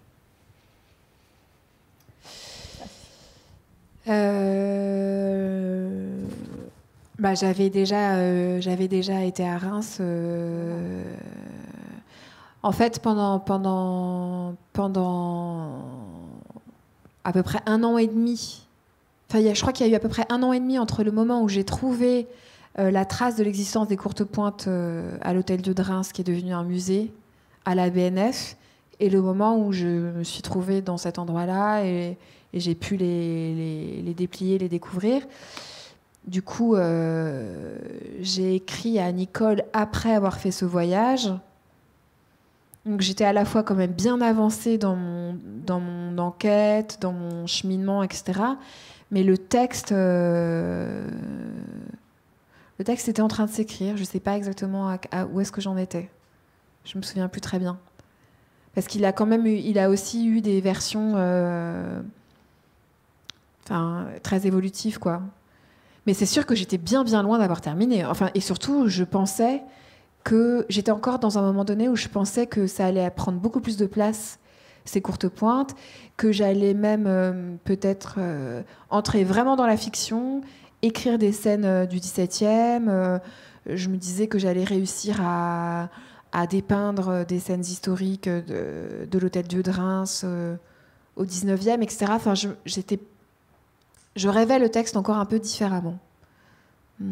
Euh... Bah, j'avais déjà, euh, j'avais déjà été à Reims. Euh... En fait, pendant, pendant, pendant à peu près un an et demi, enfin, y a, je crois qu'il y a eu à peu près un an et demi entre le moment où j'ai trouvé euh, la trace de l'existence des courtes pointes euh, à l'hôtel Dieu de Reims, qui est devenu un musée, à la B N F, et le moment où je me suis trouvée dans cet endroit-là et, et j'ai pu les, les, les déplier, les découvrir. Du coup, euh, j'ai écrit à Nicole après avoir fait ce voyage. Donc, j'étais à la fois quand même bien avancée dans mon, dans mon enquête, dans mon cheminement, et cetera. Mais le texte, euh, le texte était en train de s'écrire. Je ne sais pas exactement à, à, où est-ce que j'en étais. Je ne me souviens plus très bien. Parce qu'il a quand même eu, il a aussi eu des versions euh, enfin, très évolutives, quoi. Mais c'est sûr que j'étais bien, bien loin d'avoir terminé. Enfin, et surtout, je pensais que j'étais encore dans un moment donné où je pensais que ça allait prendre beaucoup plus de place, ces courtes pointes, que j'allais même euh, peut-être euh, entrer vraiment dans la fiction, écrire des scènes euh, du dix-septième. Euh, je me disais que j'allais réussir à, à dépeindre des scènes historiques de, de l'hôtel Dieu de Reims euh, au dix-neuvième, et cetera. Enfin, je, j'étais, je rêvais le texte encore un peu différemment. Mm.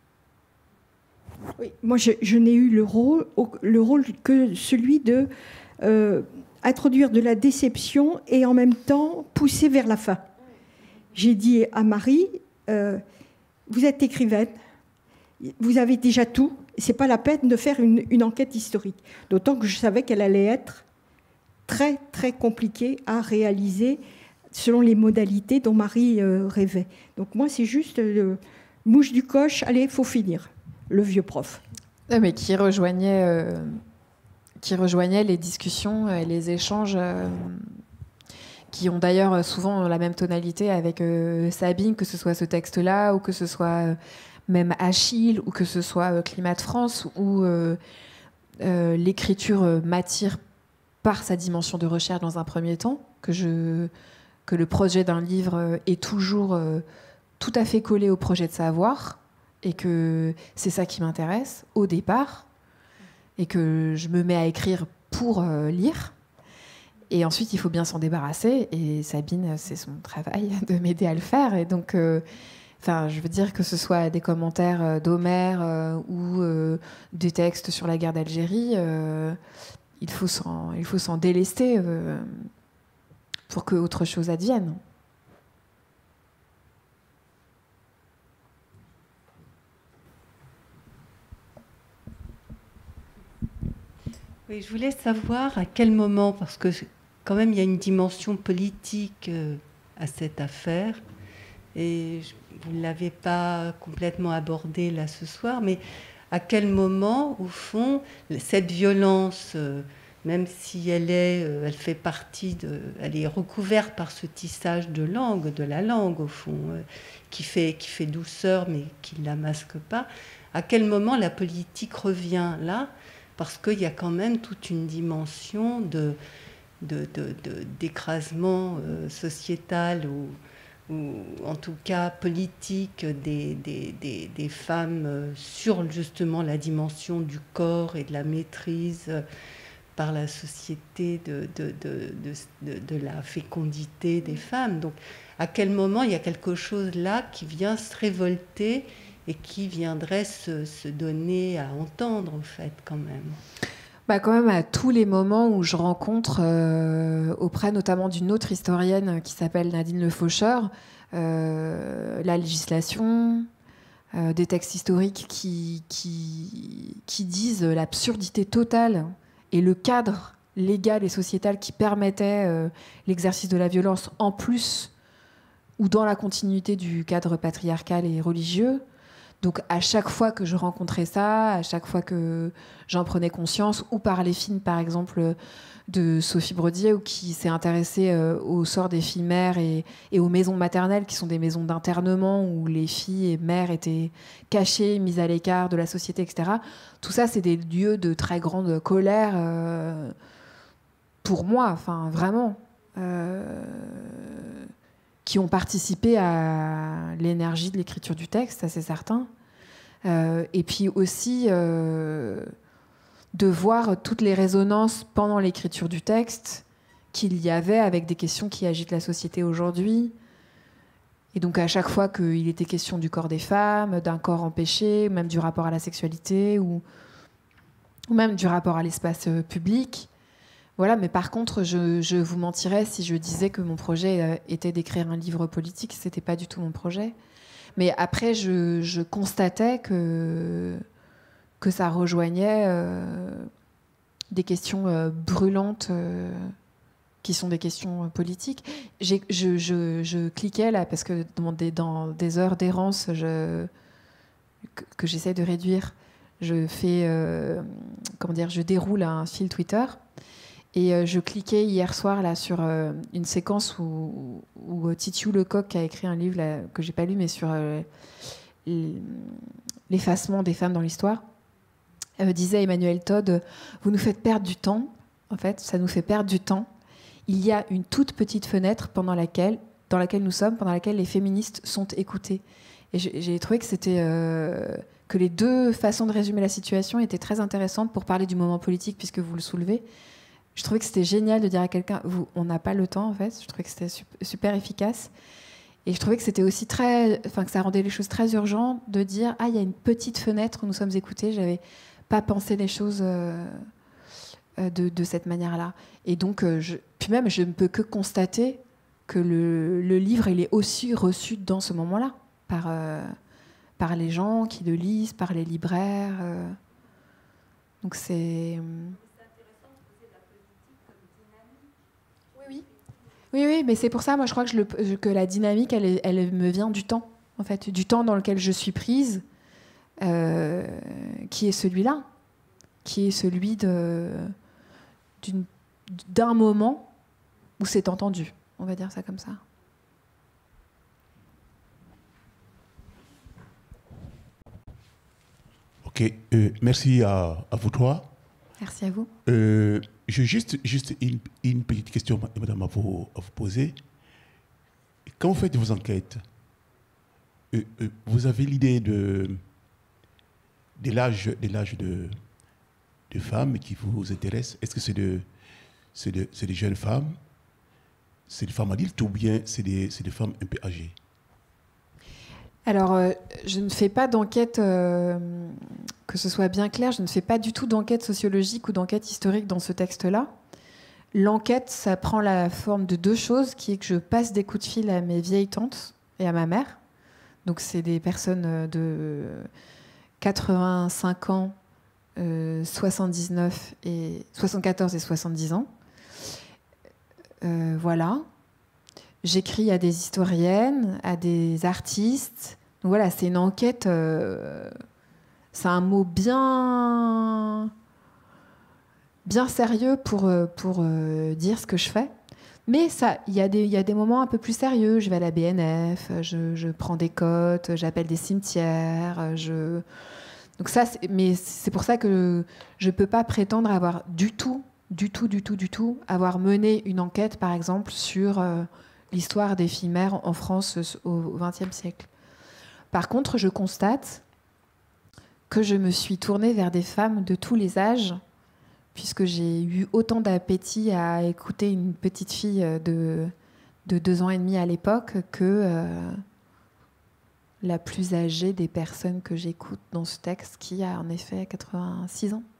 Oui, moi, je, je n'ai eu le rôle, le rôle que celui de euh, introduire de la déception et en même temps pousser vers la fin. J'ai dit à Marie, euh, vous êtes écrivaine, vous avez déjà tout, c'est pas la peine de faire une, une enquête historique. D'autant que je savais qu'elle allait être très, très compliquée à réaliser selon les modalités dont Marie euh, rêvait. Donc moi, c'est juste euh, mouche du coche, allez, il faut finir. Le vieux prof. Non, mais qui rejoignait, euh, qui rejoignait les discussions et les échanges euh, qui ont d'ailleurs souvent la même tonalité avec euh, Sabine, que ce soit ce texte-là, ou que ce soit euh, même Achille, ou que ce soit euh, Climat de France, où euh, euh, l'écriture m'attire par sa dimension de recherche dans un premier temps, que, je, que le projet d'un livre est toujours euh, tout à fait collé au projet de savoir, et que c'est ça qui m'intéresse au départ, et que je me mets à écrire pour euh, lire. Et ensuite, il faut bien s'en débarrasser, et Sabine, c'est son travail de m'aider à le faire. Et donc, euh, enfin, je veux dire que ce soit des commentaires d'Homère euh, ou euh, des textes sur la guerre d'Algérie, euh, il faut s'en, il faut s'en délester euh, pour que autre chose advienne. Oui, je voulais savoir à quel moment, parce que quand même il y a une dimension politique euh, à cette affaire, et je, vous ne l'avez pas complètement abordé là ce soir, mais à quel moment, au fond, cette violence, euh, même si elle est, euh, elle fait partie de, elle est recouverte par ce tissage de langue, de la langue au fond, euh, qui fait, qui fait douceur, mais qui ne la masque pas. À quel moment la politique revient là? Parce qu'il y a quand même toute une dimension de, de, de, de, d'écrasement euh, sociétal ou, ou en tout cas politique des, des, des, des femmes euh, sur justement la dimension du corps et de la maîtrise euh, par la société de, de, de, de, de, de la fécondité des femmes. Donc à quel moment il y a quelque chose là qui vient se révolter et qui viendrait se, se donner à entendre, en fait, quand même. Bah, quand même, à tous les moments où je rencontre, euh, auprès notamment d'une autre historienne qui s'appelle Nadine Le Faucheur, euh, la législation, euh, des textes historiques qui, qui, qui disent l'absurdité totale et le cadre légal et sociétal qui permettait euh, l'exercice de la violence en plus ou dans la continuité du cadre patriarcal et religieux. Donc à chaque fois que je rencontrais ça, à chaque fois que j'en prenais conscience, ou par les films par exemple de Sophie Brodier, ou qui s'est intéressée euh, au sort des filles mères et, et aux maisons maternelles, qui sont des maisons d'internement où les filles et mères étaient cachées, mises à l'écart de la société, et cetera. Tout ça, c'est des lieux de très grande colère euh, pour moi, enfin vraiment, euh, qui ont participé à l'énergie de l'écriture du texte, ça c'est certain. Euh, et puis aussi euh, de voir toutes les résonances pendant l'écriture du texte qu'il y avait avec des questions qui agitent la société aujourd'hui. Et donc à chaque fois qu'il était question du corps des femmes, d'un corps empêché, même du rapport à la sexualité, ou, ou même du rapport à l'espace public. Voilà, mais par contre, je, je vous mentirais si je disais que mon projet était d'écrire un livre politique. C'était pas du tout mon projet. Mais après, je, je constatais que, que ça rejoignait euh, des questions euh, brûlantes euh, qui sont des questions politiques. J'ai, je, je, je cliquais là, parce que dans des, dans des heures d'errance je, que, que j'essaie de réduire, je fais, euh, comment dire, je déroule un fil Twitter. Et euh, je cliquais hier soir là, sur euh, une séquence où, où, où Titiou Lecoq a écrit un livre là, que j'ai pas lu, mais sur euh, l'effacement des femmes dans l'histoire. Euh, disait Emmanuel Todd, euh, vous nous faites perdre du temps. En fait, ça nous fait perdre du temps. Il y a une toute petite fenêtre pendant laquelle, dans laquelle nous sommes, pendant laquelle les féministes sont écoutées. Et j'ai, j'ai trouvé que c'était euh, que les deux façons de résumer la situation étaient très intéressantes pour parler du moment politique, puisque vous le soulevez. Je trouvais que c'était génial de dire à quelqu'un, vous, on n'a pas le temps, en fait. Je trouvais que c'était super efficace. Et je trouvais que c'était aussi très, enfin que ça rendait les choses très urgentes de dire, ah, il y a une petite fenêtre où nous sommes écoutés. J'avais pas pensé les choses euh, de, de cette manière-là. Et donc, euh, je, puis même, je ne peux que constater que le, le livre, il est aussi reçu dans ce moment-là, par, euh, par les gens qui le lisent, par les libraires. Euh. Donc c'est... Oui, oui, mais c'est pour ça, moi, je crois que, je le, que la dynamique, elle, est, elle me vient du temps, en fait, du temps dans lequel je suis prise, euh, qui est celui-là, qui est celui de, d'une, d'un moment où c'est entendu, on va dire ça comme ça. Ok, euh, merci à, à vous trois. Merci à vous. Euh, J'ai juste, juste une, une petite question, madame, à vous, à vous poser. Quand vous faites vos enquêtes, euh, euh, vous avez l'idée de, de l'âge, de, l'âge de, de femmes qui vous intéressent? Est-ce que c'est de, c'est de, c'est des jeunes femmes, c'est des femmes adultes, ou bien c'est des, c'est des femmes un peu âgées? Alors, euh, je ne fais pas d'enquête, euh, que ce soit bien clair, je ne fais pas du tout d'enquête sociologique ou d'enquête historique dans ce texte-là. L'enquête, ça prend la forme de deux choses, qui est que je passe des coups de fil à mes vieilles tantes et à ma mère. Donc, c'est des personnes de quatre-vingt-cinq ans, euh, soixante-dix-neuf et soixante-quatorze et soixante-dix ans. Euh, voilà. J'écris à des historiennes, à des artistes. Donc voilà, c'est une enquête. Euh, c'est un mot bien, bien sérieux pour, pour euh, dire ce que je fais. Mais ça, il y a des, il y a des moments un peu plus sérieux. Je vais à la B N F, je, je prends des cotes, j'appelle des cimetières. Je... Donc ça, c'est, mais c'est pour ça que je peux pas prétendre avoir du tout, du tout, du tout, du tout, avoir mené une enquête, par exemple, sur euh, l'histoire des filles mères en France au vingtième siècle. Par contre, je constate que je me suis tournée vers des femmes de tous les âges, puisque j'ai eu autant d'appétit à écouter une petite fille de, de deux ans et demi à l'époque que euh, la plus âgée des personnes que j'écoute dans ce texte, qui a en effet quatre-vingt-six ans.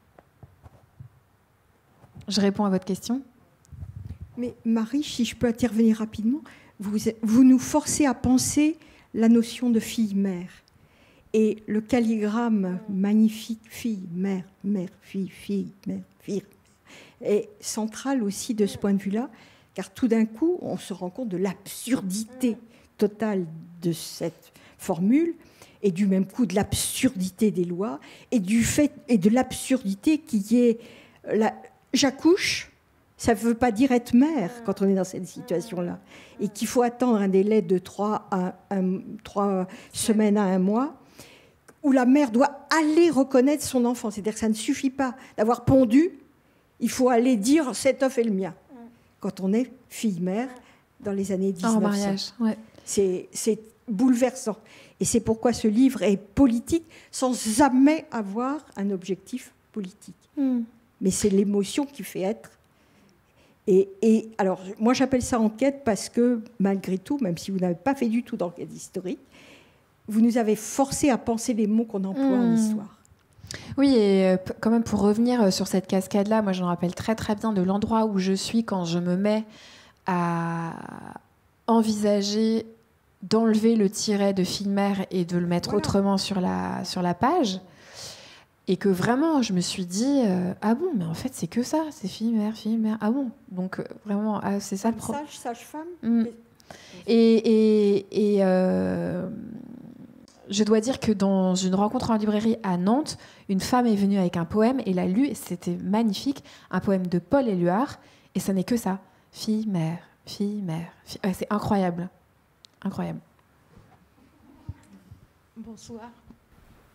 Je réponds à votre question. Mais Marie, si je peux intervenir rapidement, vous, vous nous forcez à penser la notion de fille-mère. Et le calligramme magnifique, fille, mère, mère, fille, fille, mère, fille, est central aussi de ce point de vue-là, car tout d'un coup, on se rend compte de l'absurdité totale de cette formule, et du même coup de l'absurdité des lois, et du fait et de l'absurdité qui est la, j'accouche. Ça ne veut pas dire être mère quand on est dans cette situation-là. Et qu'il faut attendre un délai de trois, à un, trois semaines à un mois, où la mère doit aller reconnaître son enfant. C'est-à-dire que ça ne suffit pas d'avoir pondu, il faut aller dire « cet œuf est le mien ». Quand on est fille-mère, dans les années dix-neuf cents. En mariage, ouais. C'est, c'est bouleversant. Et c'est pourquoi ce livre est politique, sans jamais avoir un objectif politique. Mm. Mais c'est l'émotion qui fait être. Et, et alors, moi, j'appelle ça enquête parce que, malgré tout, même si vous n'avez pas fait du tout d'enquête historique, vous nous avez forcé à penser les mots qu'on emploie mmh. en histoire. Oui, et quand même, pour revenir sur cette cascade-là, moi, je me rappelle très, très bien de l'endroit où je suis quand je me mets à envisager d'enlever le tiret de fille-mère et de le mettre voilà. autrement sur la, sur la page. Et que vraiment, je me suis dit, euh, ah bon, mais en fait, c'est que ça, c'est fille-mère, fille-mère. Ah bon, donc euh, vraiment, ah, c'est ça le problème. Sage, sage-femme. Mmh. Et, et, et euh, je dois dire que dans une rencontre en librairie à Nantes, une femme est venue avec un poème et l'a lu, et c'était magnifique, un poème de Paul Éluard, et ça n'est que ça. Fille-mère, fille-mère. Fille... Ouais, c'est incroyable. Incroyable. Bonsoir.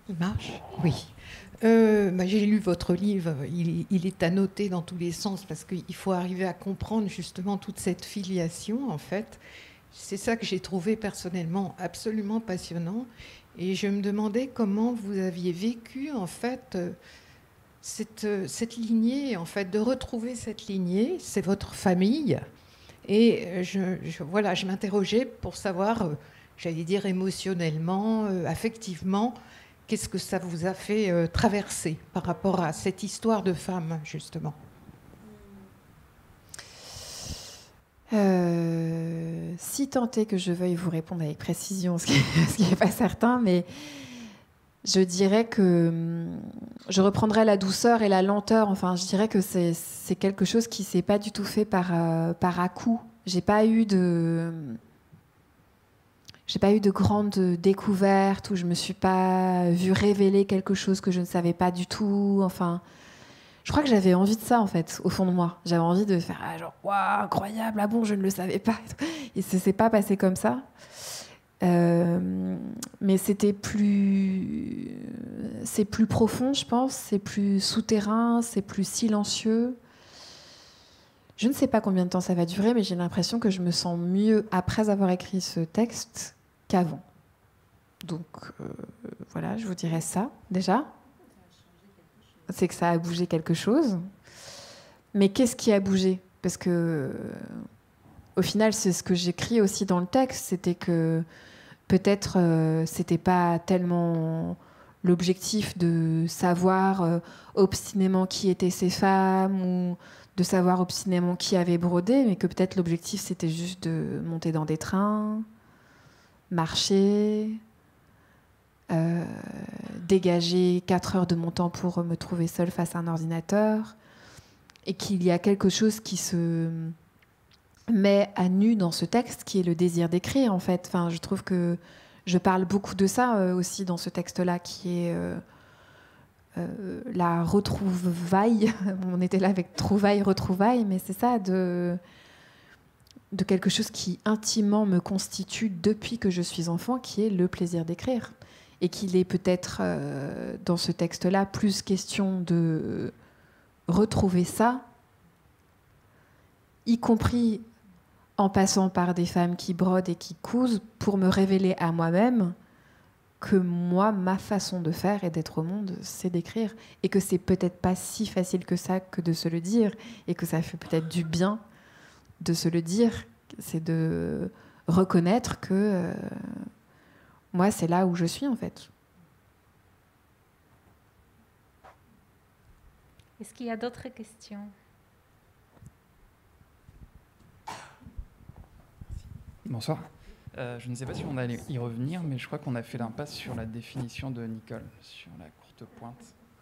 Il marche? Oui. Euh, bah, j'ai lu votre livre, il, il est à noter dans tous les sens parce qu'il faut arriver à comprendre justement toute cette filiation en fait. C'est ça que j'ai trouvé personnellement absolument passionnant et je me demandais comment vous aviez vécu en fait cette, cette lignée, en fait de retrouver cette lignée, c'est votre famille et je, je, voilà, je m'interrogeais pour savoir, j'allais dire émotionnellement, affectivement, qu'est-ce que ça vous a fait euh, traverser par rapport à cette histoire de femme, justement? euh, Si tant est que je veuille vous répondre avec précision, ce qui n'est pas certain, mais je dirais que je reprendrai la douceur et la lenteur. Enfin, je dirais que c'est, c'est quelque chose qui ne s'est pas du tout fait par, euh, par à-coup. Je n'ai pas eu de... J'ai pas eu de grandes découvertes où je me suis pas vue révéler quelque chose que je ne savais pas du tout. Enfin, je crois que j'avais envie de ça en fait, au fond de moi. J'avais envie de faire ah, genre waouh incroyable, ah bon je ne le savais pas. Et ça s'est pas passé comme ça. Euh, mais c'était plus, c'est plus profond, je pense. C'est plus souterrain, c'est plus silencieux. Je ne sais pas combien de temps ça va durer, mais j'ai l'impression que je me sens mieux après avoir écrit ce texte qu'avant. Donc euh, voilà, je vous dirais ça déjà. C'est que ça a bougé quelque chose. Mais qu'est-ce qui a bougé? Parce que euh, au final, c'est ce que j'écris aussi dans le texte, c'était que peut-être euh, c'était pas tellement l'objectif de savoir euh, obstinément qui étaient ces femmes ou de savoir obstinément qui avait brodé, mais que peut-être l'objectif c'était juste de monter dans des trains, marcher, euh, dégager quatre heures de mon temps pour me trouver seule face à un ordinateur, et qu'il y a quelque chose qui se met à nu dans ce texte, qui est le désir d'écrire en fait. Enfin, je trouve que je parle beaucoup de ça euh, aussi dans ce texte-là, qui est euh, euh, la retrouvaille. On était là avec trouvaille, retrouvaille, mais c'est ça, de, de quelque chose qui intimement me constitue depuis que je suis enfant, qui est le plaisir d'écrire. Et qu'il est peut-être euh, dans ce texte-là plus question de retrouver ça, y compris en passant par des femmes qui brodent et qui cousent, pour me révéler à moi-même que moi, ma façon de faire et d'être au monde, c'est d'écrire. Et que c'est peut-être pas si facile que ça que de se le dire, et que ça fait peut-être du bien de se le dire. C'est de reconnaître que euh, moi, c'est là où je suis, en fait. Est-ce qu'il y a d'autres questions? Bonsoir. Euh, je ne sais pas si on allait y revenir, mais je crois qu'on a fait l'impasse sur la définition de Nicole, sur la courte pointe.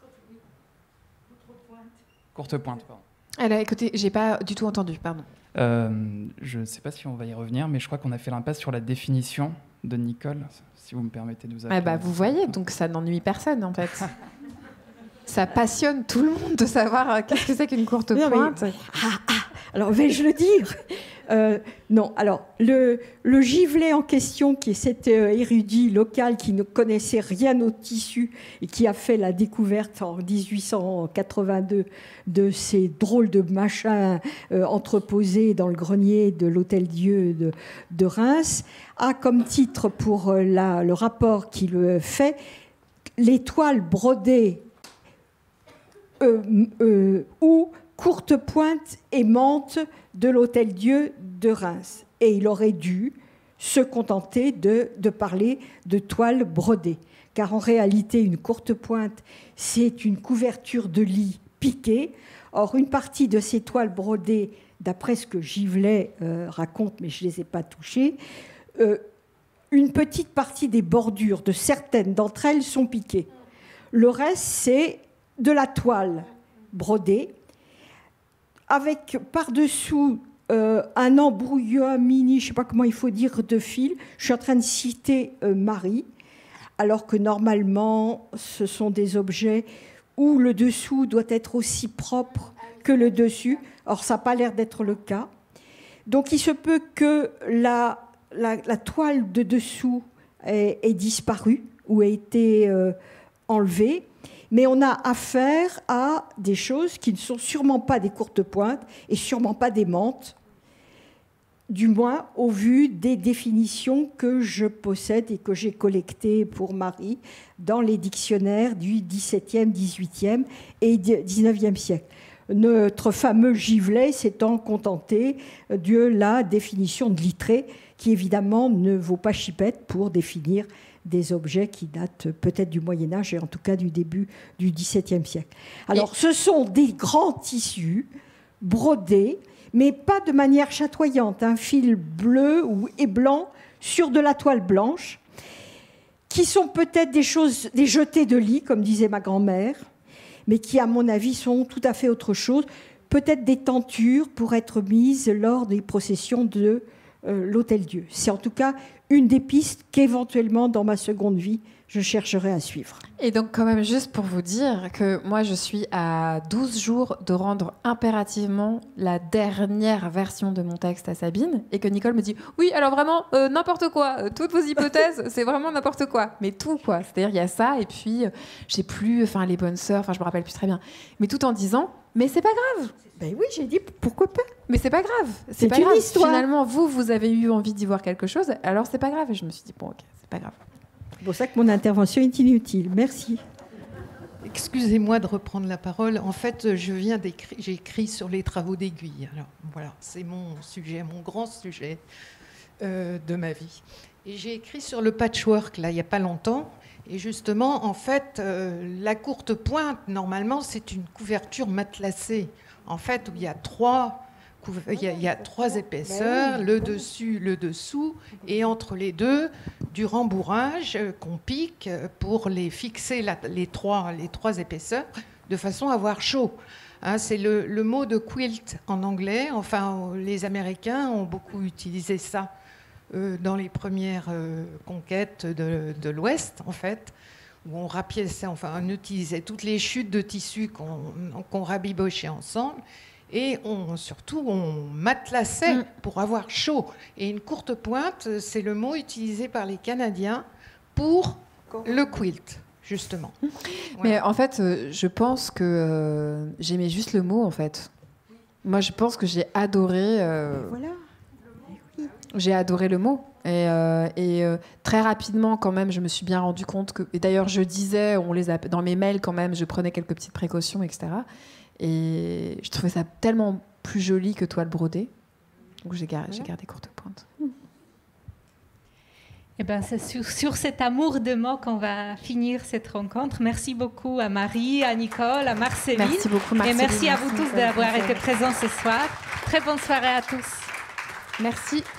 Courte pointe, pardon. Alors, écoutez, j'ai pas du tout entendu, pardon. Euh, je ne sais pas si on va y revenir, mais je crois qu'on a fait l'impasse sur la définition de Nicole, si vous me permettez de vous appeler. Ah bah, vous voyez, donc ça n'ennuie personne, en fait. Ça passionne tout le monde de savoir euh, qu'est-ce que c'est qu'une courte Non, pointe. Mais... Ah, ah, alors, vais-je le dire euh, Non, alors, le, le Givelet en question, qui est cet euh, érudit local qui ne connaissait rien au tissu et qui a fait la découverte en dix-huit cent quatre-vingt-deux de ces drôles de machins euh, entreposés dans le grenier de l'Hôtel-Dieu de, de Reims, a comme titre pour euh, la, le rapport qu'il euh, fait « L'étoile brodée euh, euh, ou courte pointe aimante de l'Hôtel-Dieu de Reims ». Et il aurait dû se contenter de, de parler de toile brodée. Car en réalité, une courte pointe, c'est une couverture de lit piquée. Or, une partie de ces toiles brodées, d'après ce que Givelet euh, raconte, mais je ne les ai pas touchées, euh, une petite partie des bordures de certaines d'entre elles sont piquées. Le reste, c'est de la toile brodée, avec par-dessous euh, un embrouillamini, je ne sais pas comment il faut dire, de fil. Je suis en train de citer euh, Marie, alors que normalement, ce sont des objets où le dessous doit être aussi propre que le dessus. Or, ça n'a pas l'air d'être le cas. Donc, il se peut que la, la, la toile de dessous ait, ait disparu ou ait été... Euh, enlevées, mais on a affaire à des choses qui ne sont sûrement pas des courtes pointes et sûrement pas des menthes, du moins au vu des définitions que je possède et que j'ai collectées pour Marie dans les dictionnaires du dix-septième, dix-huitième et dix-neuvième siècle. Notre fameux Givelet s'étant contenté de la définition de Littré, qui évidemment ne vaut pas chipette pour définir des objets qui datent peut-être du Moyen-Âge et en tout cas du début du dix-septième siècle. Alors, et ce sont des grands tissus brodés, mais pas de manière chatoyante, un fil bleu ou et blanc sur de la toile blanche, qui sont peut-être des choses, des jetés de lit, comme disait ma grand-mère, mais qui, à mon avis, sont tout à fait autre chose. Peut-être des tentures pour être mises lors des processions de euh, l'Hôtel-Dieu. C'est en tout cas une des pistes qu'éventuellement, dans ma seconde vie, je chercherai à suivre. Et donc, quand même, juste pour vous dire que moi, je suis à douze jours de rendre impérativement la dernière version de mon texte à Sabine, et que Nicole me dit « Oui, alors vraiment, euh, n'importe quoi, euh, toutes vos hypothèses, c'est vraiment n'importe quoi. » Mais tout, quoi. C'est-à-dire, il y a ça, et puis, euh, j'ai plus, enfin, les bonnes sœurs, enfin, je me rappelle plus très bien. Mais tout en disant « Mais c'est pas grave. » Ben oui, j'ai dit « Pourquoi pas ?» Mais c'est pas grave. C'est pas une grave. histoire. Finalement, vous, vous avez eu envie d'y voir quelque chose, alors c'est pas grave. Et je me suis dit « Bon, ok, c'est pas grave. » C'est pour ça que mon intervention est inutile. Merci. Excusez-moi de reprendre la parole. En fait, je viens d'écrire, j'ai écrit sur les travaux d'Aiguille. Alors voilà, c'est mon sujet, mon grand sujet euh, de ma vie. Et j'ai écrit sur le patchwork là, il n'y a pas longtemps. Et justement, en fait, euh, la courte pointe, normalement, c'est une couverture matelassée. En fait, où il y a trois. Il y, a, il y a trois épaisseurs, le dessus, le dessous, et entre les deux, du rembourrage qu'on pique pour les fixer la, les, trois, les trois épaisseurs de façon à avoir chaud. Hein, c'est le, le mot de quilt en anglais. Enfin, les Américains ont beaucoup utilisé ça euh, dans les premières euh, conquêtes de, de l'Ouest, en fait, où on rapiéçait, enfin, on utilisait toutes les chutes de tissu qu'on, qu'on rabibochait ensemble. Et on, surtout, on matelassait mmh. pour avoir chaud. Et une courte pointe, c'est le mot utilisé par les Canadiens pour le quilt, justement. Mmh. Voilà. Mais en fait, euh, je pense que euh, j'aimais juste le mot, en fait. Moi, je pense que j'ai adoré... Euh, voilà. J'ai adoré le mot. Et, euh, et euh, très rapidement, quand même, je me suis bien rendu compte que... Et d'ailleurs, je disais, on les a, dans mes mails, quand même, je prenais quelques petites précautions, et cetera. Et je trouvais ça tellement plus joli que toile brodée. Donc j'ai gardé, j'ai gardé courte pointe. Eh ben, c'est sur, sur cet amour de mots qu'on va finir cette rencontre. Merci beaucoup à Marie, à Nicole, à Marceline. Merci beaucoup, Marceline. Et merci à vous tous d'avoir été présents ce soir. Très bonne soirée à tous. Merci.